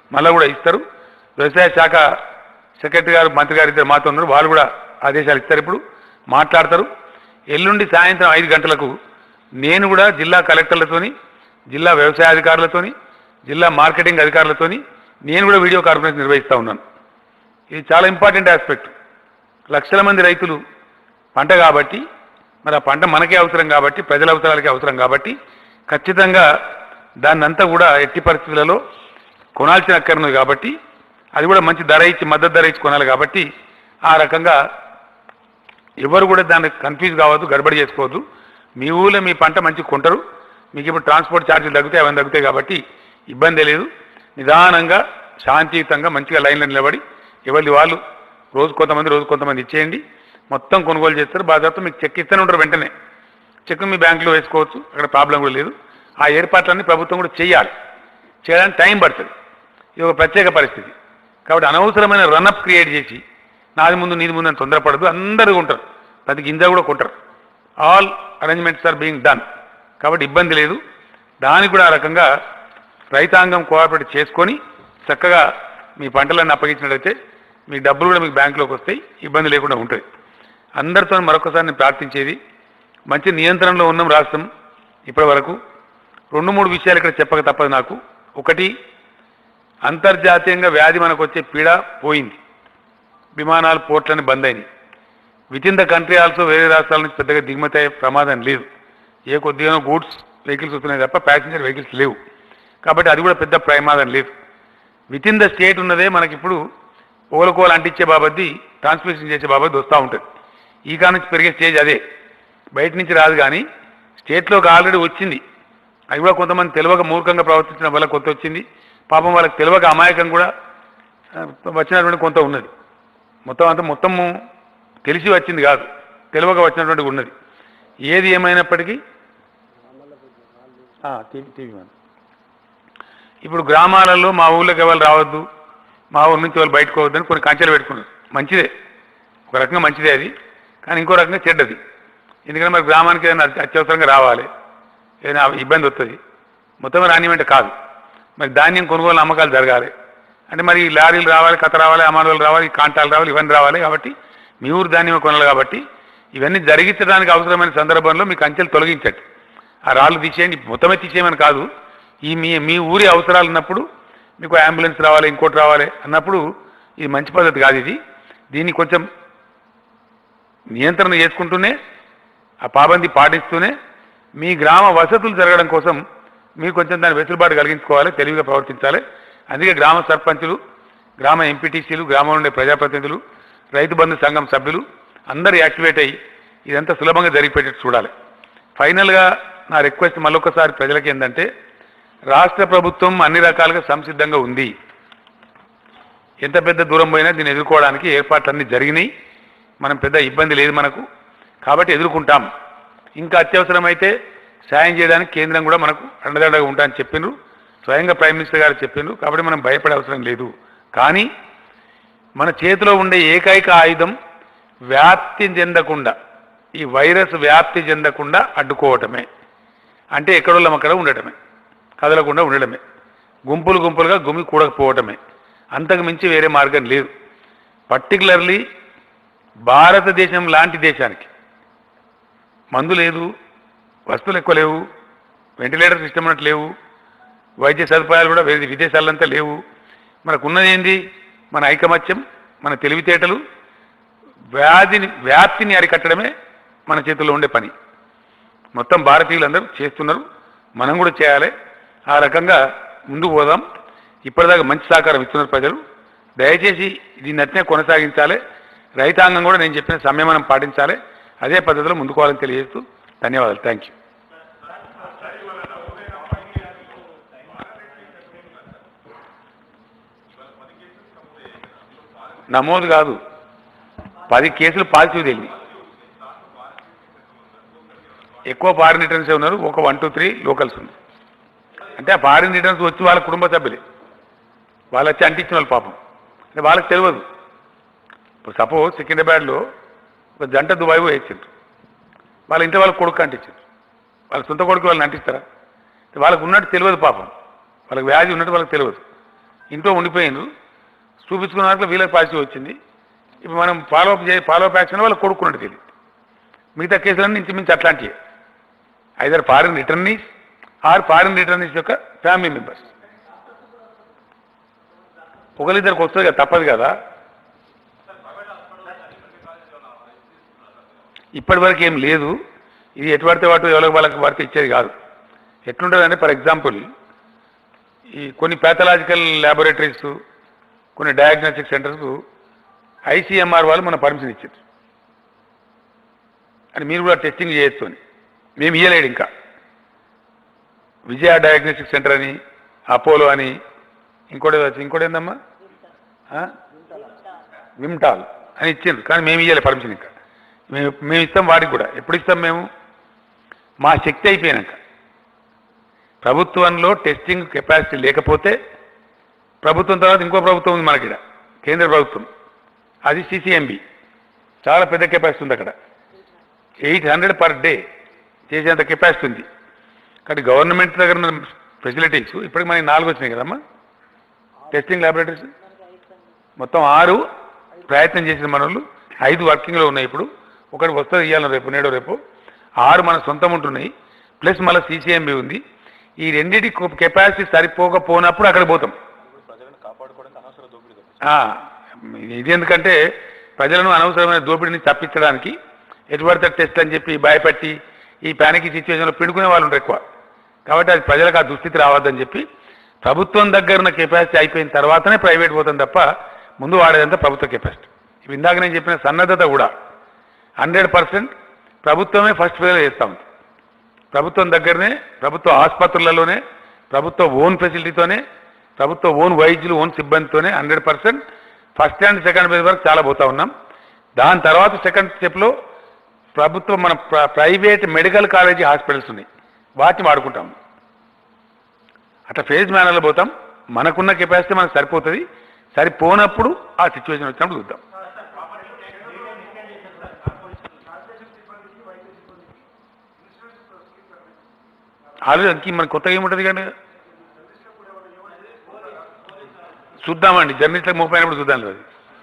మళ్ళీ కూడా ఇస్తారు. వ్యవసాయ శాఖ సెక్రటరీ గారు మంత్రి గారు ఇద్దరు మాతో ఉన్నారు, వాళ్ళు కూడా ఆదేశాలు ఇస్తారు, ఇప్పుడు మాట్లాడతారు. ఎల్లుండి సాయంత్రం ఐదు గంటలకు నేను కూడా జిల్లా కలెక్టర్లతోని, జిల్లా వ్యవసాయ అధికారులతోని, జిల్లా మార్కెటింగ్ అధికారులతోని నేను కూడా వీడియో కాన్ఫరెన్స్ నిర్వహిస్తూ ఉన్నాను. ఇది చాలా ఇంపార్టెంట్ ఆస్పెక్ట్. లక్షల మంది రైతులు పంట కాబట్టి, మరి ఆ పంట మనకే అవసరం కాబట్టి, ప్రజల అవసరాలకే అవసరం కాబట్టి ఖచ్చితంగా దాన్ని అంతా కూడా ఎట్టి పరిస్థితులలో కొనాల్సిన అక్కర్నది కాబట్టి, అది కూడా మంచి ధర ఇచ్చి మద్దతు ధర ఇచ్చి కొనాలి కాబట్టి ఆ రకంగా ఎవరు కూడా దాన్ని కన్ఫ్యూజ్ కావద్దు, గడబడి చేసుకోవద్దు. మీ ఊళ్ళో మీ పంట మంచి కొంటారు, మీకు ఇప్పుడు ట్రాన్స్పోర్ట్ ఛార్జీలు తగ్గుతాయి, అవన్నీ తగ్గుతాయి కాబట్టి ఇబ్బంది లేదు. నిదానంగా శాంతియుతంగా మంచిగా లైన్లో నిలబడి ఎవరి వాళ్ళు రోజు కొంతమంది రోజు కొంతమంది ఇచ్చేయండి, మొత్తం కొనుగోలు చేస్తారు. బాధ్యత మీకు చెక్ ఇస్తూనే ఉంటారు, వెంటనే చెక్ మీ బ్యాంకులో వేసుకోవచ్చు, అక్కడ ప్రాబ్లం కూడా లేదు. ఆ ఏర్పాట్లన్నీ ప్రభుత్వం కూడా చేయాలి, చేయడానికి టైం పడుతుంది. ఇది ఒక ప్రత్యేక పరిస్థితి కాబట్టి అనవసరమైన రన్అప్ క్రియేట్ చేసి నాది ముందు నీది ముందు అని తొందరపడదు. అందరూ ఉంటారు, ప్రతి గింజ కూడా కొంటారు. All arrangements are being done కాబట్టి ఇబ్బంది లేదు. దానికి కూడా ఆ రకంగా రైతాంగం కోఆపరేట్ చేసుకొని చక్కగా మీ పంటలన్నీ అప్పగించినట్లయితే మీ డబ్బులు కూడా మీకు బ్యాంకులోకి వస్తాయి, ఇబ్బంది లేకుండా ఉంటుంది. అందరితో మరొకసారి నేను ప్రార్థించేది, మంచి నియంత్రణలో ఉన్నాం రాష్ట్రం ఇప్పటి వరకు. రెండు మూడు విషయాలు ఇక్కడ చెప్పక తప్పదు నాకు. ఒకటి, అంతర్జాతీయంగా వ్యాధి మనకు వచ్చే పీడ పోయింది, విమానాలు పోర్ట్లని బంద్ అయినాయి. Within the country also వేరే రాష్ట్రాల నుంచి పెద్దగా దిగుమతి అయ్యే ప్రమాదం లేదు. ఏ కొద్దిగా గూడ్స్ వెహికల్స్ వస్తున్నాయి తప్ప ప్యాసింజర్ వెహికల్స్ లేవు కాబట్టి అది కూడా పెద్ద ప్రమాదం లేదు. విత్ ఇన్ ద స్టేట్ ఉన్నదే మనకిప్పుడు ఓలకోలు అంటించే బాబద్ది, ట్రాన్స్మిషన్ చేసే బాబద్ది వస్తూ ఉంటుంది. ఈ కాడ నుంచి పెరిగే స్టేజ్ అదే, బయట నుంచి రాదు. కానీ స్టేట్లోకి ఆల్రెడీ వచ్చింది, అవి కూడా కొంతమంది తెలియక మూర్ఖంగా ప్రవర్తించడం వల్ల కొంత వచ్చింది. పాపం వాళ్ళకి తెలియక అమాయకం కూడా వచ్చినటువంటి కొంత ఉన్నది. మొత్తం అంతా మొత్తము తెలిసి వచ్చింది కాదు, తెలియక వచ్చినటువంటి ఉన్నది. ఏది ఏమైనప్పటికీ టీవీ ఇప్పుడు గ్రామాలలో మా ఊళ్ళోకి ఎవరు రావద్దు, మా ఊరి నుంచి వాళ్ళు బయటకు పోవద్దని కొన్ని కంచెలు పెట్టుకున్నారు. మంచిదే, ఒక రకంగా మంచిదే అది, కానీ ఇంకో రకంగా చెడ్డది. ఎందుకంటే మరి గ్రామానికి ఏదైనా అత్యవసరంగా రావాలి, ఏదైనా ఇబ్బంది వస్తుంది, మొత్తం రానివంటే కాదు. మరి ధాన్యం కొనుగోలు అమ్మకాలు జరగాలి అంటే మరి లారీలు రావాలి, కథ రావాలి, అమానులు రావాలి, కాంటాలు రావాలి, ఇవన్నీ రావాలి. కాబట్టి మీ ఊరు ధాన్యమే కొనాలి. కాబట్టి ఇవన్నీ జరిగించడానికి అవసరమైన సందర్భంలో మీ కంచెలు తొలగించండి, ఆ రాళ్ళు తీసేయండి. మొత్తమే తీసేయమని కాదు, ఈ మీ మీ ఊరి అవసరాలు ఉన్నప్పుడు మీకు అంబులెన్స్ రావాలి, ఇంకోటి రావాలి అన్నప్పుడు ఇది మంచి పద్ధతి కాదు. ఇది దీన్ని కొంచెం నియంత్రణ చేసుకుంటూనే, ఆ పాబందీ పాటిస్తూనే మీ గ్రామ వసతులు జరగడం కోసం మీరు కొంచెం దాని వెసులుబాటు కలిగించుకోవాలి, తెలివిగా ప్రవర్తించాలి. అందుకే గ్రామ సర్పంచులు, గ్రామ ఎంపీటీసీలు, గ్రామంలో ఉండే ప్రజాప్రతినిధులు, రైతు బంధు సంఘం సభ్యులు అందరూ యాక్టివేట్ అయ్యి ఇదంతా సులభంగా జరిగిపోయేటట్టు చూడాలి. ఫైనల్గా నా రిక్వెస్ట్ మళ్ళొకసారి ప్రజలకి ఏంటంటే, రాష్ట్ర ప్రభుత్వం అన్ని రకాలుగా సంసిద్ధంగా ఉంది. ఎంత పెద్ద దూరం పోయినా దీన్ని ఎదుర్కోవడానికి ఏర్పాట్లన్నీ జరిగినాయి. మనం పెద్ద ఇబ్బంది లేదు మనకు, కాబట్టి ఎదుర్కొంటాం. ఇంకా అత్యవసరమైతే సాయం చేయడానికి కేంద్రం కూడా మనకు అండదండగా ఉంటాయని చెప్పిండ్రు, స్వయంగా ప్రైమ్ మినిస్టర్ గారు చెప్పిండ్రు. కాబట్టి మనం భయపడే అవసరం లేదు. కానీ మన చేతిలో ఉండే ఏకైక ఆయుధం వ్యాప్తి చెందకుండా, ఈ వైరస్ వ్యాప్తి చెందకుండా అడ్డుకోవటమే. అంటే ఎక్కడోళ్ళం అక్కడ ఉండటమే, కదలకుండా ఉండడమే, గుంపులు గుంపులుగా గుమి కూడకపోవటమే. అంతకు మించి వేరే మార్గం లేదు. పర్టికులర్లీ భారతదేశం లాంటి దేశానికి మందు లేదు, వస్తువులు ఎక్కువ లేవు, వెంటిలేటర్ సిస్టమ్ అన్నట్టు లేవు, వైద్య సదుపాయాలు కూడా వేరే విదేశాలంతా లేవు. మనకున్నది ఏంది? మన ఐకమత్యం, మన తెలివితేటలు. వ్యాధిని వ్యాప్తిని అరికట్టడమే మన చేతుల్లో ఉండే పని. మొత్తం భారతీయులందరూ చేస్తున్నారు, మనం కూడా చేయాలి. ఆ రకంగా ముందుకు పోదాం. ఇప్పటిదాకా మంచి సహకారం ఇస్తున్నారు ప్రజలు. దయచేసి దీన్ని అట్నే కొనసాగించాలి. రైతాంగం కూడా నేను చెప్పిన సంయమనం పాటించాలి. అదే పద్ధతిలో ముందుకోవాలని తెలియజేస్తూ ధన్యవాదాలు. Thank you. నమోదు కాదు, పది కేసులు పాజిటివ్ తెలియదు. ఎక్కువ ఫారిన్ రిటర్న్సే ఉన్నారు, ఒక వన్ టూ త్రీ లోకల్స్ ఉన్నారు. అంటే ఆ ఫారిన్ రిటర్న్స్ వచ్చి వాళ్ళ కుటుంబ సభ్యులే, వాళ్ళు వచ్చి అంటించిన వాళ్ళు పాపం, అంటే వాళ్ళకి తెలియదు. ఇప్పుడు సపోజ్ సికింద్రాబాద్లో ఒక జంట దుబాయ్ పోయి ఇచ్చిండ్రు, వాళ్ళ ఇంట్లో వాళ్ళకి కొడుకు అంటించారు. వాళ్ళ సొంత కొడుకు వాళ్ళని అంటిస్తారా? వాళ్ళకు ఉన్నట్టు తెలియదు పాపం, వాళ్ళకి వ్యాధి ఉన్నట్టు వాళ్ళకి తెలియదు. ఇంట్లో ఉండిపోయిండ్రు, చూపించుకున్న దాంట్లో వీళ్ళకి పాజిటివ్ వచ్చింది. ఇప్పుడు మనం ఫాలోఅప్ చే ఫాలోఅప్ యాక్షన్ వాళ్ళు కొడుకున్నట్టు తెలియదు. మిగతా కేసులన్నీ ఇంచుమించు అట్లాంటివి, either foreign returnees or foreign returnees యొక్క ఫ్యామిలీ మెంబర్స్. ఒకరిద్దరికి వస్తుంది కదా, తప్పదు కదా. ఇప్పటి వరకు ఏం లేదు. ఇది ఎటు పడితే వాటి ఎవరికి వాళ్ళకి పడితే ఇచ్చేది కాదు. ఎట్లుంటుందంటే ఫర్ ఎగ్జాంపుల్ ఈ కొన్ని ప్యాథలాజికల్ ల్యాబొరేటరీస్, కొన్ని డయాగ్నోస్టిక్ సెంటర్స్కు ఐసీఎంఆర్ వాళ్ళు మన పర్మిషన్ ఇచ్చారు అని మీరు కూడా టెస్టింగ్ చేయొచ్చు అని. మేము ఇయ్యలేడు ఇంకా. విజయ డయాగ్నోస్టిక్ సెంటర్ అని, అపోలో అని, ఇంకోటి ఇంకోటి ఏందమ్మా విమ్టాల్ అని ఇచ్చిండ్రు, కానీ మేము ఇయ్యలే పర్మిషన్ ఇంకా. మేము మేము ఇస్తాం వాటికి కూడా. ఎప్పుడు ఇస్తాం మేము? మా శక్తి అయిపోయినాక. ప్రభుత్వంలో టెస్టింగ్ కెపాసిటీ లేకపోతే, ప్రభుత్వం తర్వాత ఇంకో ప్రభుత్వం ఉంది మనకి, కేంద్ర ప్రభుత్వం, అది సిసిఎంబి, చాలా పెద్ద కెపాసిటీ ఉంది అక్కడ. ఎయిట్ హండ్రెడ్ పర్ డే చేసేంత కెపాసిటీ ఉంది. కాబట్టి గవర్నమెంట్ దగ్గర ఉన్న ఫెసిలిటీస్ ఇప్పటికి మనకి నాలుగు వచ్చినాయి కదమ్మా టెస్టింగ్ ల్యాబొరేటరీస్. మొత్తం ఆరు ప్రయత్నం చేసిన మన వాళ్ళు, ఐదు వర్కింగ్లో ఉన్నాయి. ఇప్పుడు ఒకటి వస్తుంది ఇవ్వాలని రేపు నేడో రేపు. ఆరు మన సొంతం ఉంటున్నాయి, ప్లస్ మళ్ళీ సీసీఎంబీ ఉంది. ఈ రెండింటి కెపాసిటీ సరిపోకపోనప్పుడు అక్కడికి పోతాం. ఇది ఎందుకంటే ప్రజలను అనవసరమైన దోపిడీని తప్పించడానికి ఎటువంటి టెస్ట్ అని చెప్పి భయపెట్టి ఈ ప్యానిక్ సిచ్యువేషన్లో పిండుకునే వాళ్ళు ఉంటారు ఎక్కువ. కాబట్టి అది ప్రజలకు ఆ దుస్థితి రావద్దని చెప్పి ప్రభుత్వం దగ్గర ఉన్న కెపాసిటీ అయిపోయిన తర్వాతనే ప్రైవేట్ పోతాం తప్ప ముందు వాడేదంతా ప్రభుత్వ కెపాసిటీ. ఇప్పుడు ఇందాక నేను చెప్పిన సన్నద్ధత కూడా హండ్రెడ్ పర్సెంట్ ప్రభుత్వమే ఫస్ట్ ఫేజ్ చేస్తూ ఉంది. ప్రభుత్వం దగ్గరనే, ప్రభుత్వ ఆసుపత్రులలోనే, ప్రభుత్వ ఓన్ ఫెసిలిటీతోనే, ప్రభుత్వ ఓన్ వైద్యులు ఓన్ సిబ్బందితోనే hundred percent first and second phase వరకు చాలా పోతా ఉన్నాం. దాని తర్వాత సెకండ్ స్టెప్లో ప్రభుత్వం మన ప్రైవేట్ మెడికల్ కాలేజీ హాస్పిటల్స్ ఉన్నాయి, వాటిని వాడుకుంటాం. అట్లా ఫేజ్ మేనర్లో పోతాం. మనకున్న కెపాసిటీ మనకు సరిపోతుంది. సరిపోనప్పుడు ఆ సిచ్యువేషన్ వచ్చినప్పుడు చూద్దాం. ఆలోచనకి మనకు కొత్తగా ఏముంటుంది కానీ చూద్దామండి. జర్నలిస్టులకు ముప్పై అయినప్పుడు చూద్దాం. అది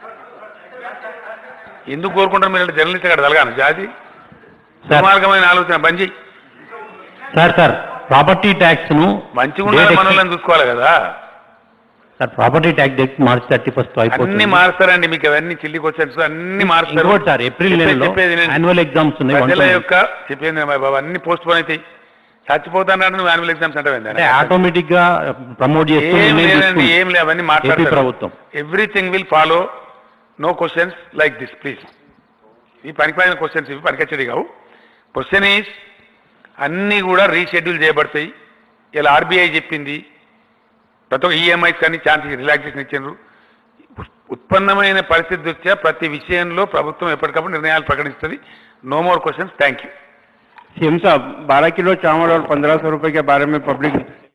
ఎందుకు కోరుకుంటారు మీరు? జర్నలిస్ట్ అక్కడ తలగాను జాతి సుమార్గమైన ఆలోచన బంద్ చేయి సార్. సార్ ప్రాపర్టీ ట్యాక్స్ ను మంచిగా ఉండాలి, మనల్ని చూసుకోవాలి కదా sir. Property tax date March thirty first అన్ని మారుస్తారండి. మీకు అవన్నీ చిల్లి క్వశ్చన్స్ అన్ని మారుస్తారు సార్. ఏప్రిల్ నెలలో యాన్యువల్ ఎగ్జామ్స్ ఉన్నాయి. ప్రజల యొక్క చెప్పేది బాబా అన్ని పోస్ట్ పోన్ అవుతాయి. చచ్చిపోతాను నువ్వు యాన్యువల్ ఎగ్జామ్స్ అంటే ఆటోమేటిక్ గా ప్రమోట్ చేస్తుంది. ఏం లేదు, అవన్నీ మాట్లాడారు ప్రభుత్వం. Everything will follow. No questions like this please. ఇవి పనికిపోయిన క్వశ్చన్స్, ఇవి పనికొచ్చేది కావు. క్వశ్చన్ ఈజ్ అన్నీ కూడా రీషెడ్యూల్ చేయబడతాయి. ఇలా ఆర్బీఐ చెప్పింది, ప్రతి ఒక్క ఈఎంఐస్ కానీ ఛాన్స్ రిలాక్సేషన్ ఇచ్చారు. ఉత్పన్నమైన పరిస్థితి దృష్ట్యా ప్రతి విషయంలో ప్రభుత్వం ఎప్పటికప్పుడు నిర్ణయాలు ప్రకటిస్తుంది. No more question, thank you. CM साहब, बारह किलो चावल और पंद्रह सौ रुपए के बारे में पब्लिक